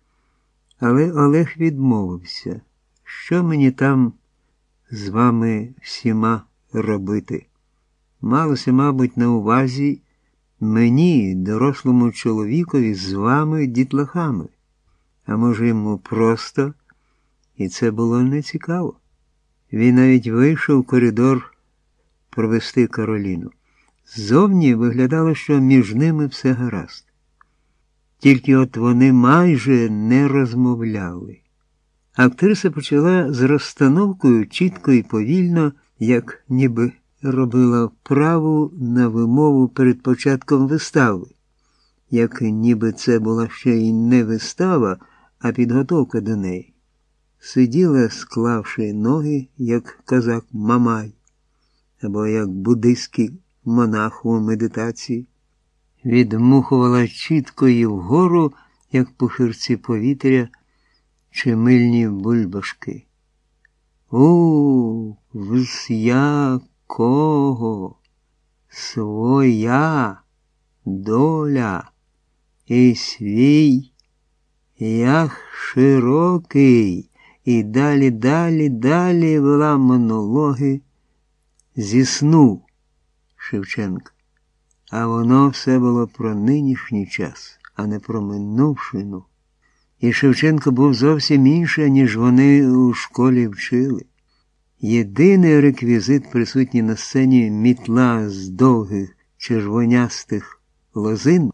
Але Олег відмовився. Що мені там з вами всіма робити? Малося, мабуть, на увазі мені, дорослому чоловікові, з вами, дітлахами. А може, йому просто, і це було нецікаво. Він навіть вийшов в коридор провести Кароліну. Ззовні виглядало, що між ними все гаразд. Тільки от вони майже не розмовляли. Актриса почала з розстановкою чітко і повільно, як ніби робила вправу на вимову перед початком вистави, як ніби це була ще й не вистава, а підготовка до неї. Сиділа, склавши ноги, як козак Мамай, або як буддийський монах у медитації, відмухувала чітко і вгору, як пухирці повітря чи мильні бульбашки. Всякого своя доля і свій як широкий, і далі вела монологи зі сну Шевченка. А воно все було про нинішній час, а не про минувшину. І Шевченко був зовсім інший, ніж вони у школі вчили. Єдиний реквізит, присутній на сцені, мітла з довгих червонястих лозин,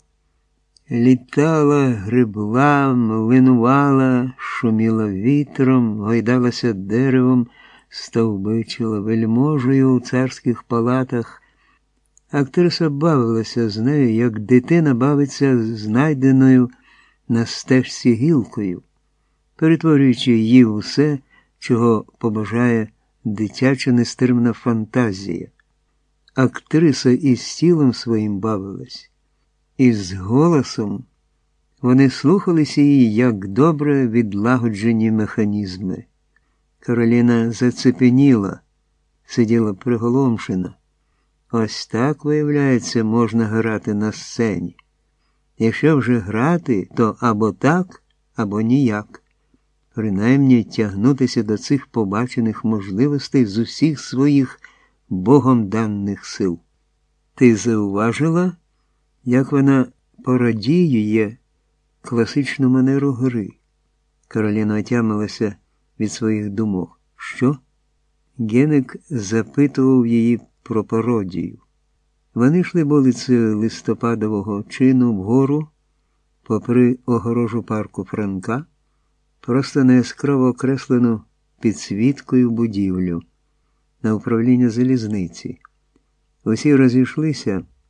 літала, грибла, млинувала, шуміла вітром, гойдалася деревом, стовбичила вельможею у царських палатах. Актриса бавилася з нею, як дитина бавиться з знайденою на стежці гілкою, перетворюючи її в усе, чого побажає дитяча нестримна фантазія. Актриса із тілом своїм бавилась, і з голосом вони слухалися її, як добре відлагоджені механізми. Кароліна зацепеніла, сиділа приголомшена. Ось так, виявляється, можна грати на сцені. Якщо вже грати, то або так, або ніяк. Принаймні тягнутися до цих побачених можливостей з усіх своїх Богом даних сил. Ти зауважила, як вона пародіює класичну манеру гри? Кароліна отямилася від своїх думок. Що? Генек запитував її про пародію. Вони йшли вулицею Листопадового чину вгору, попри огорожу парку Франка, просто на яскраво окреслену підсвіткою будівлю, на управління залізниці. Усі розійшлися,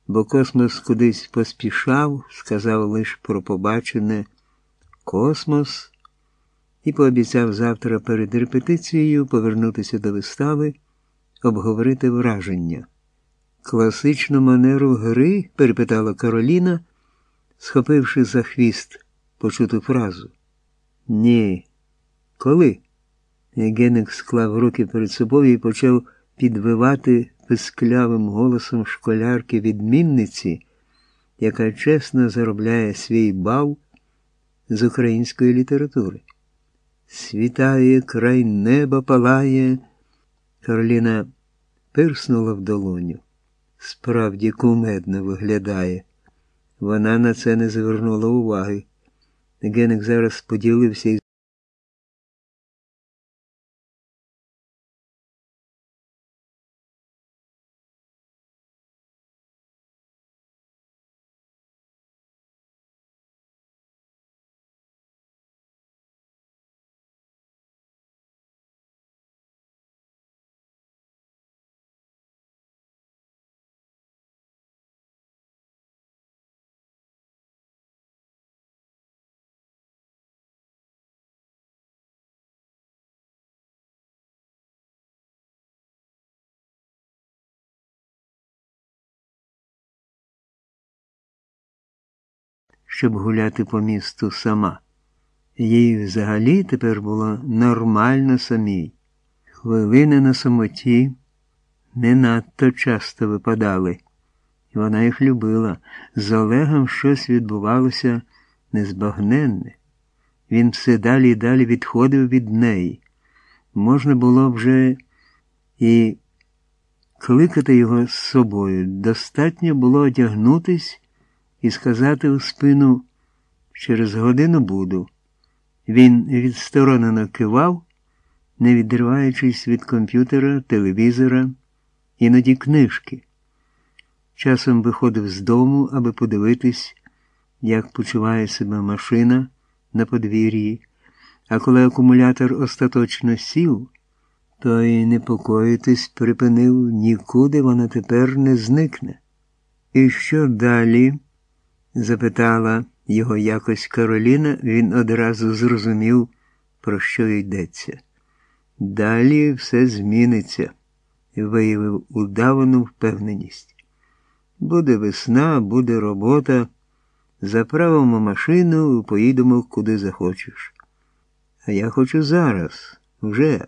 бо Космос кудись поспішав, сказав лише про побачене «Космос» і пообіцяв завтра перед репетицією повернутися до вистави, обговорити враження. «Класичну манеру гри?» – перепитала Кароліна, схопивши за хвіст почуту фразу. «Ні. Коли?» Генек склав руки перед собою і почав підвивати писклявим голосом школярки-відмінниці, яка чесно заробляє свій бал з української літератури. «Світає, край неба палає». Кароліна пирснула в долоню. Справді кумедно виглядає. Вона на це не звернула уваги. Генек зараз поділився із щоб гуляти по місту сама. Їй взагалі тепер було нормально самій. Хвилини на самоті не надто часто випадали. Вона їх любила. З Олегом щось відбувалося незбагненне. Він все далі і далі відходив від неї. Можна було вже і кликати його з собою. Достатньо було одягнутись і сказати у спину «Через годину буду». Він відсторонено кивав, не відриваючись від комп'ютера, телевізора, іноді книжки. Часом виходив з дому, аби подивитись, як почуває себе машина на подвір'ї, а коли акумулятор остаточно сів, то й непокоїтись припинив, нікуди вона тепер не зникне. «І що далі?» – запитала його якось Кароліна, він одразу зрозумів, про що йдеться. «Далі все зміниться», – виявив удавану впевненість. «Буде весна, буде робота, заправимо машину і поїдемо куди захочеш. А я хочу зараз, вже».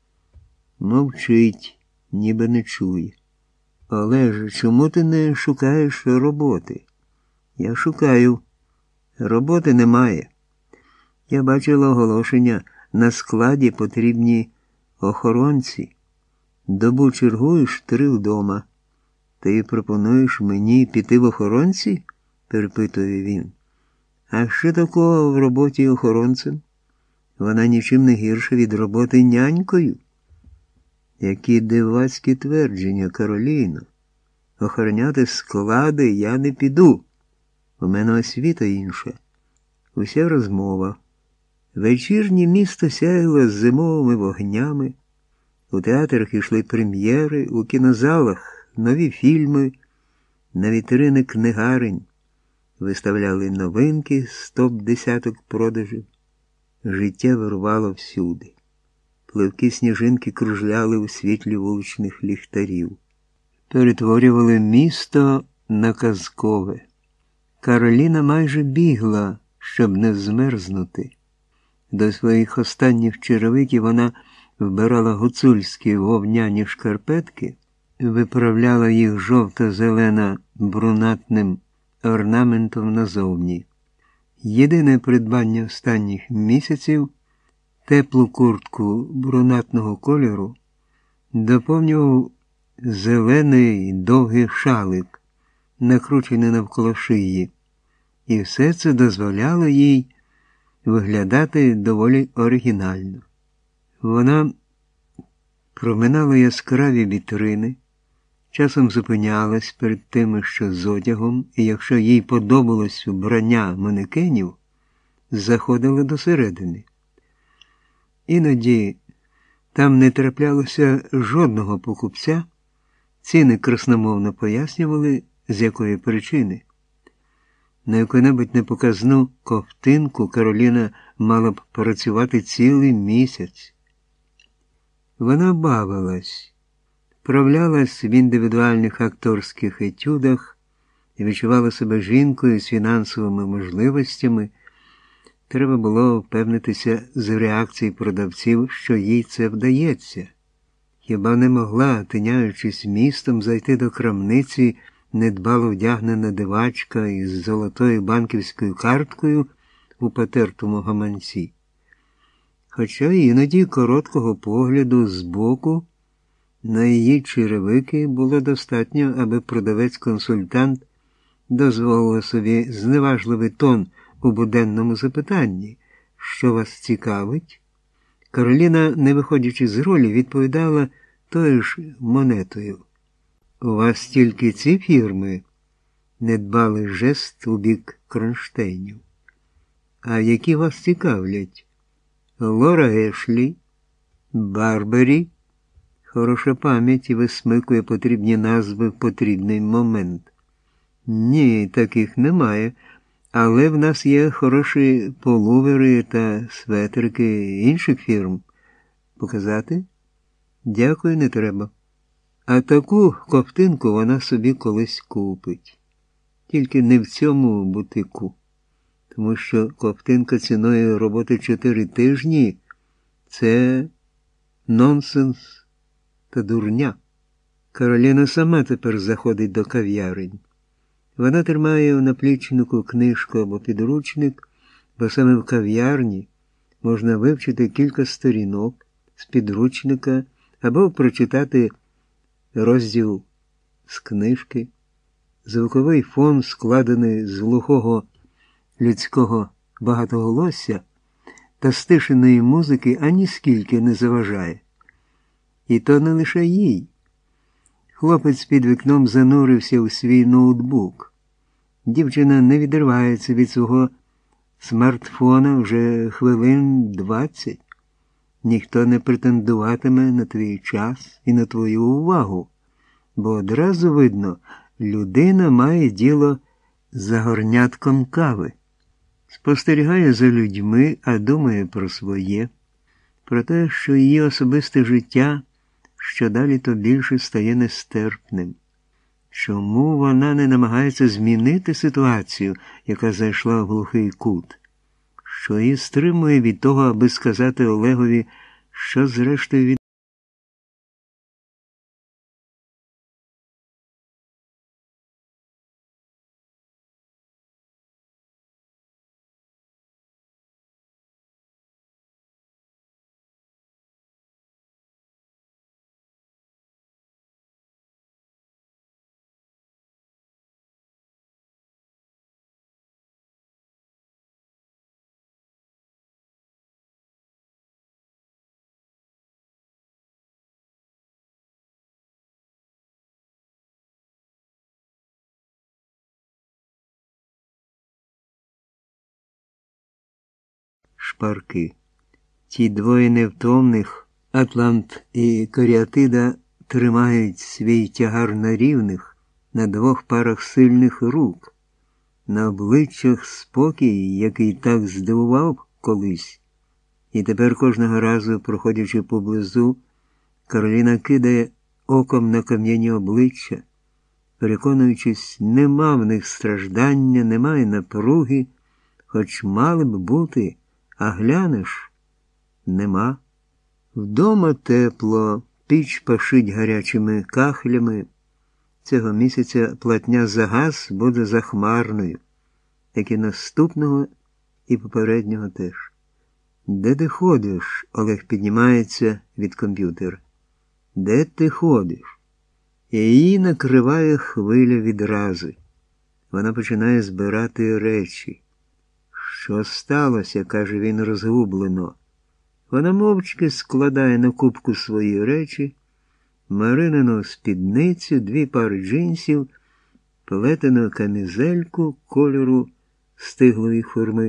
Мовчить, ніби не чує. «Олеже, чому ти не шукаєш роботи?» «Я шукаю. Роботи немає. Я бачила оголошення, на складі потрібні охоронці. Добу чергуєш, 3 вдома. Ти пропонуєш мені піти в охоронці?» – перепитує він. «А що такого в роботі охоронцем? Вона нічим не гірша від роботи нянькою». «Які дивацькі твердження, Кароліно. Охороняти склади я не піду. У мене освіта інша». Уся розмова. Вечірнє місто сяяло зимовими вогнями. У театрах йшли прем'єри, у кінозалах нові фільми, на вітрини книгарень виставляли новинки з топ-10 продажів. Життя вирувало всюди. Пливкі сніжинки кружляли у світлі вуличних ліхтарів. Перетворювали місто на казкове. Кароліна майже бігла, щоб не змерзнути. До своїх останніх черевиків вона вбирала гуцульські вовняні шкарпетки, виправляла їх жовто-зелена брунатним орнаментом назовні. Єдине придбання останніх місяців – теплу куртку брунатного кольору доповнював зелений довгий шалик, накручений навколо шиї, і все це дозволяло їй виглядати доволі оригінально. Вона проминала яскраві вітрини, часом зупинялась перед тими, що з одягом, і якщо їй подобалось вбрання манекенів, заходила досередини. Іноді там не траплялося жодного покупця, ціни красномовно пояснювали, з якої причини. На яку-небудь непоказну ковтинку Кароліна мала б працювати цілий місяць. Вона бавилась, вправлялась в індивідуальних акторських етюдах і відчувала себе жінкою з фінансовими можливостями. Треба було впевнитися з реакції продавців, що їй це вдається. Хіба не могла, тиняючись містом, зайти до крамниці недбало вдягнена дивачка із золотою банківською карткою у потертому гаманці? Хоча іноді короткого погляду збоку на її черевики було достатньо, аби продавець-консультант дозволив собі зневажливий тон у буденному запитанні: «Що вас цікавить?» Кароліна, не виходячи з ролі, відповідала тою ж монетою. «У вас тільки ці фірми?» Недбалий жест у бік кронштейнів. «А які вас цікавлять?» «Лора Ешлі, Барбері». Хороша пам'ять і висмикує потрібні назви в потрібний момент. «Ні, таких немає. Але в нас є хороші полувери та светрики інших фірм. Показати?» «Дякую, не треба. А таку ковтинку вона собі колись купить. Тільки не в цьому бутику. Тому що ковтинка ціною роботи 4 тижні – це нонсенс та дурня». Кароліна сама тепер заходить до кав'ярень. Вона тримає у наплічнику книжку або підручник, бо саме в кав'ярні можна вивчити кілька сторінок з підручника або прочитати розділ з книжки. Звуковий фон, складений з глухого людського багатоголосся та стишеної музики, аніскільки не заважає. І то не лише їй. Хлопець під вікном занурився у свій ноутбук. Дівчина не відривається від свого смартфона вже хвилин 20. Ніхто не претендуватиме на твій час і на твою увагу, бо одразу видно, людина має діло за горнятком кави. Спостерігає за людьми, а думає про своє, про те, що її особисте життя що далі то більше стає нестерпним. Чому вона не намагається змінити ситуацію, яка зайшла в глухий кут? Що її стримує від того, аби сказати Олегові, що зрештою від шпарки. Ті двоє невтомних, Атлант і Каріатида, тримають свій тягар на рівних, на 2 парах сильних рук, на обличчях спокій, який так здивував колись. І тепер кожного разу, проходячи поблизу, Кароліна кидає оком на кам'яні обличчя, переконуючись, нема в них страждання, немає напруги, хоч мали б бути, а глянеш – нема. Вдома тепло, піч пашить гарячими кахлями. Цього місяця платня за газ буде захмарною, як і наступного, і попереднього теж. «Де ти ходиш?» – Олег піднімається від комп'ютера. «Де ти ходиш?» І її накриває хвиля відрази. Вона починає збирати речі. «Що сталося?» – каже він розгублено. Вона мовчки складає на купку свої речі, Маринину спідницю, 2 пари джинсів, плетену камізельку кольору стиглої форми.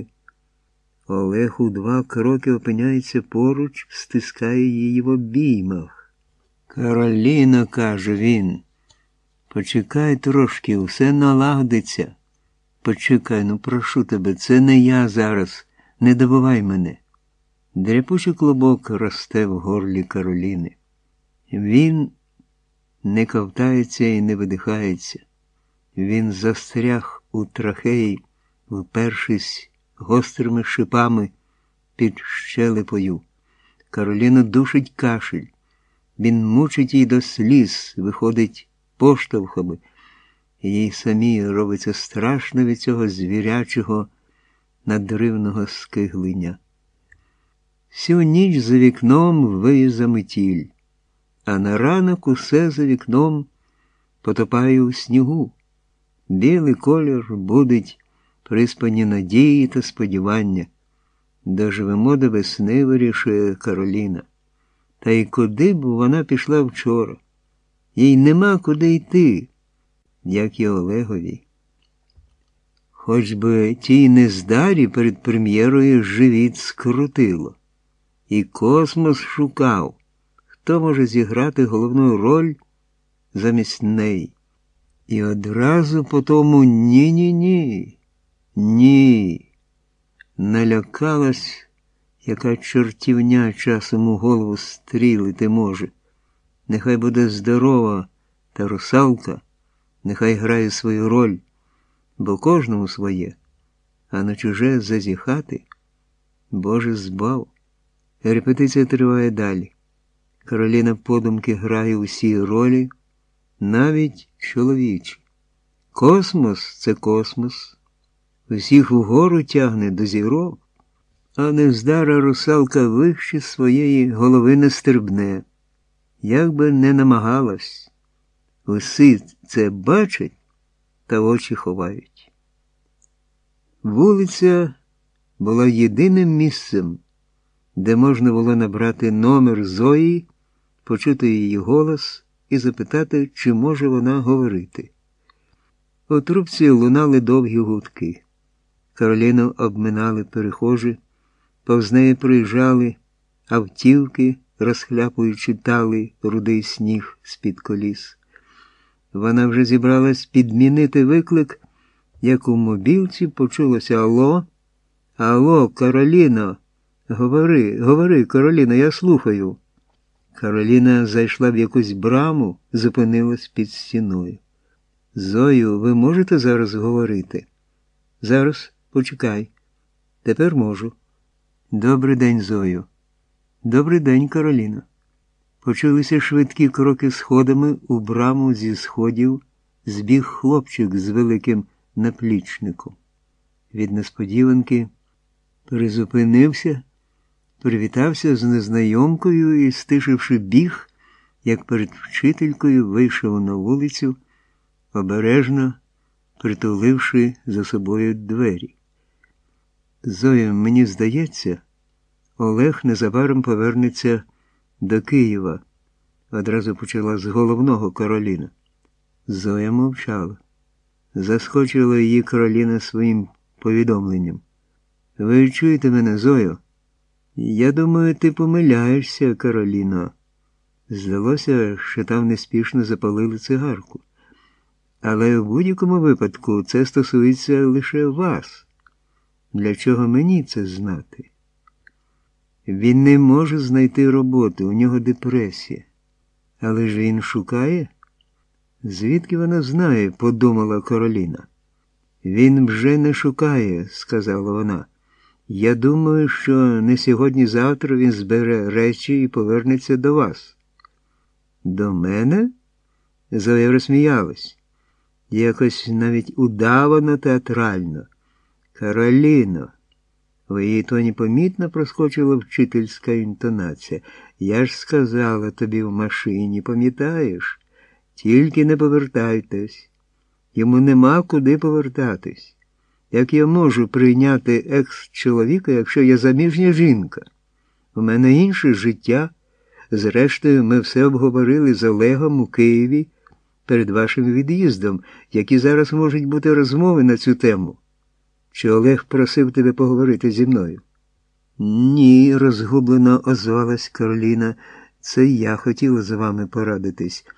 Олег у 2 кроки опиняється поруч, стискає її в обіймах. «Кароліно», – каже він, Почекай трошки, все налагодиться. Почекай, ну прошу тебе, це не я зараз, не добивай мене. Дряпучий клубок росте в горлі Кароліни. Він не ковтається і не видихається. Він застряг у трахеї, впершись гострими шипами під щелепою. Кароліну душить кашель. Він мучить її до сліз, виходить поштовхами. Їй самій робиться страшно від цього звірячого, надривного скиглення. Всю ніч за вікном виє заметіль, а на ранок усе за вікном потопає у снігу. Білий колір будить приспані надії та сподівання. Доживемо до весни, вирішує Кароліна. Та й куди б вона пішла вчора? Їй нема куди йти, як і Олегові. Хоч би тій нездарі перед прем'єрою живіт скрутило. І космос шукав, хто може зіграти головну роль замість неї. І одразу по тому ні-ні-ні, ні. Налякалась, яка чортівня часом у голову стрілити може. Нехай буде здорова та русалка, нехай грає свою роль, бо кожному своє, а на чуже зазіхати, Боже збав. Репетиція триває далі. Кароліна подумки грає усі ролі, навіть чоловічі. Космос – це космос. Усіх вгору тягне до зірок, а нездара русалка вище своєї голови не стрибне. Як би не намагалась, усі це бачать та очі ховають. Вулиця була єдиним місцем, де можна було набрати номер Зої, почути її голос і запитати, чи може вона говорити. У трубці лунали довгі гудки. Кароліну обминали перехожі, повз неї проїжджали автівки, розхляпуючи талий рудий сніг з-під коліс. Вона вже зібралась підмінити виклик, як у мобілці почулося «Алло? Алло, Кароліно! Говори, Кароліно, я слухаю». Кароліна зайшла в якусь браму, зупинилась під стіною. «Зою, ви можете зараз говорити?» «Зараз, почекай. Тепер можу». «Добрий день, Зою». «Добрий день, Кароліно». Почулися швидкі кроки сходами, у браму зі сходів збіг хлопчик з великим наплічником. Від несподіванки призупинився, привітався з незнайомкою і, стишивши біг, як перед вчителькою, вийшов на вулицю, обережно притуливши за собою двері. «Зоя, мені здається, Олег незабаром повернеться до Києва», одразу почала з головного Кароліна. Зоя мовчала. Заскочила її Кароліна своїм повідомленням. «Ви чуєте мене, Зою?» «Я думаю, ти помиляєшся, Кароліно». Здалося, що там неспішно запалили цигарку. «Але в будь-якому випадку це стосується лише вас. Для чого мені це знати?» «Він не може знайти роботи, у нього депресія. Але ж він шукає?» «Звідки вона знає?» – подумала Кароліна. «Він вже не шукає», – сказала вона. «Я думаю, що не сьогодні-завтра він збере речі і повернеться до вас». «До мене?» – Зоя розсміялась. Якось навіть удавано театрально. «Кароліно!» В її тоні помітно проскочила вчительська інтонація. «Я ж сказала тобі в машині, пам'ятаєш? Тільки не повертайтесь. Йому нема куди повертатись. Як я можу прийняти екс-чоловіка, якщо я заміжня жінка? У мене інше життя. Зрештою, ми все обговорили з Олегом у Києві перед вашим від'їздом, які зараз можуть бути розмови на цю тему. Чи Олег просив тебе поговорити зі мною?» «Ні», – розгублено озвалась Кароліна. «Це я хотіла з вами порадитись.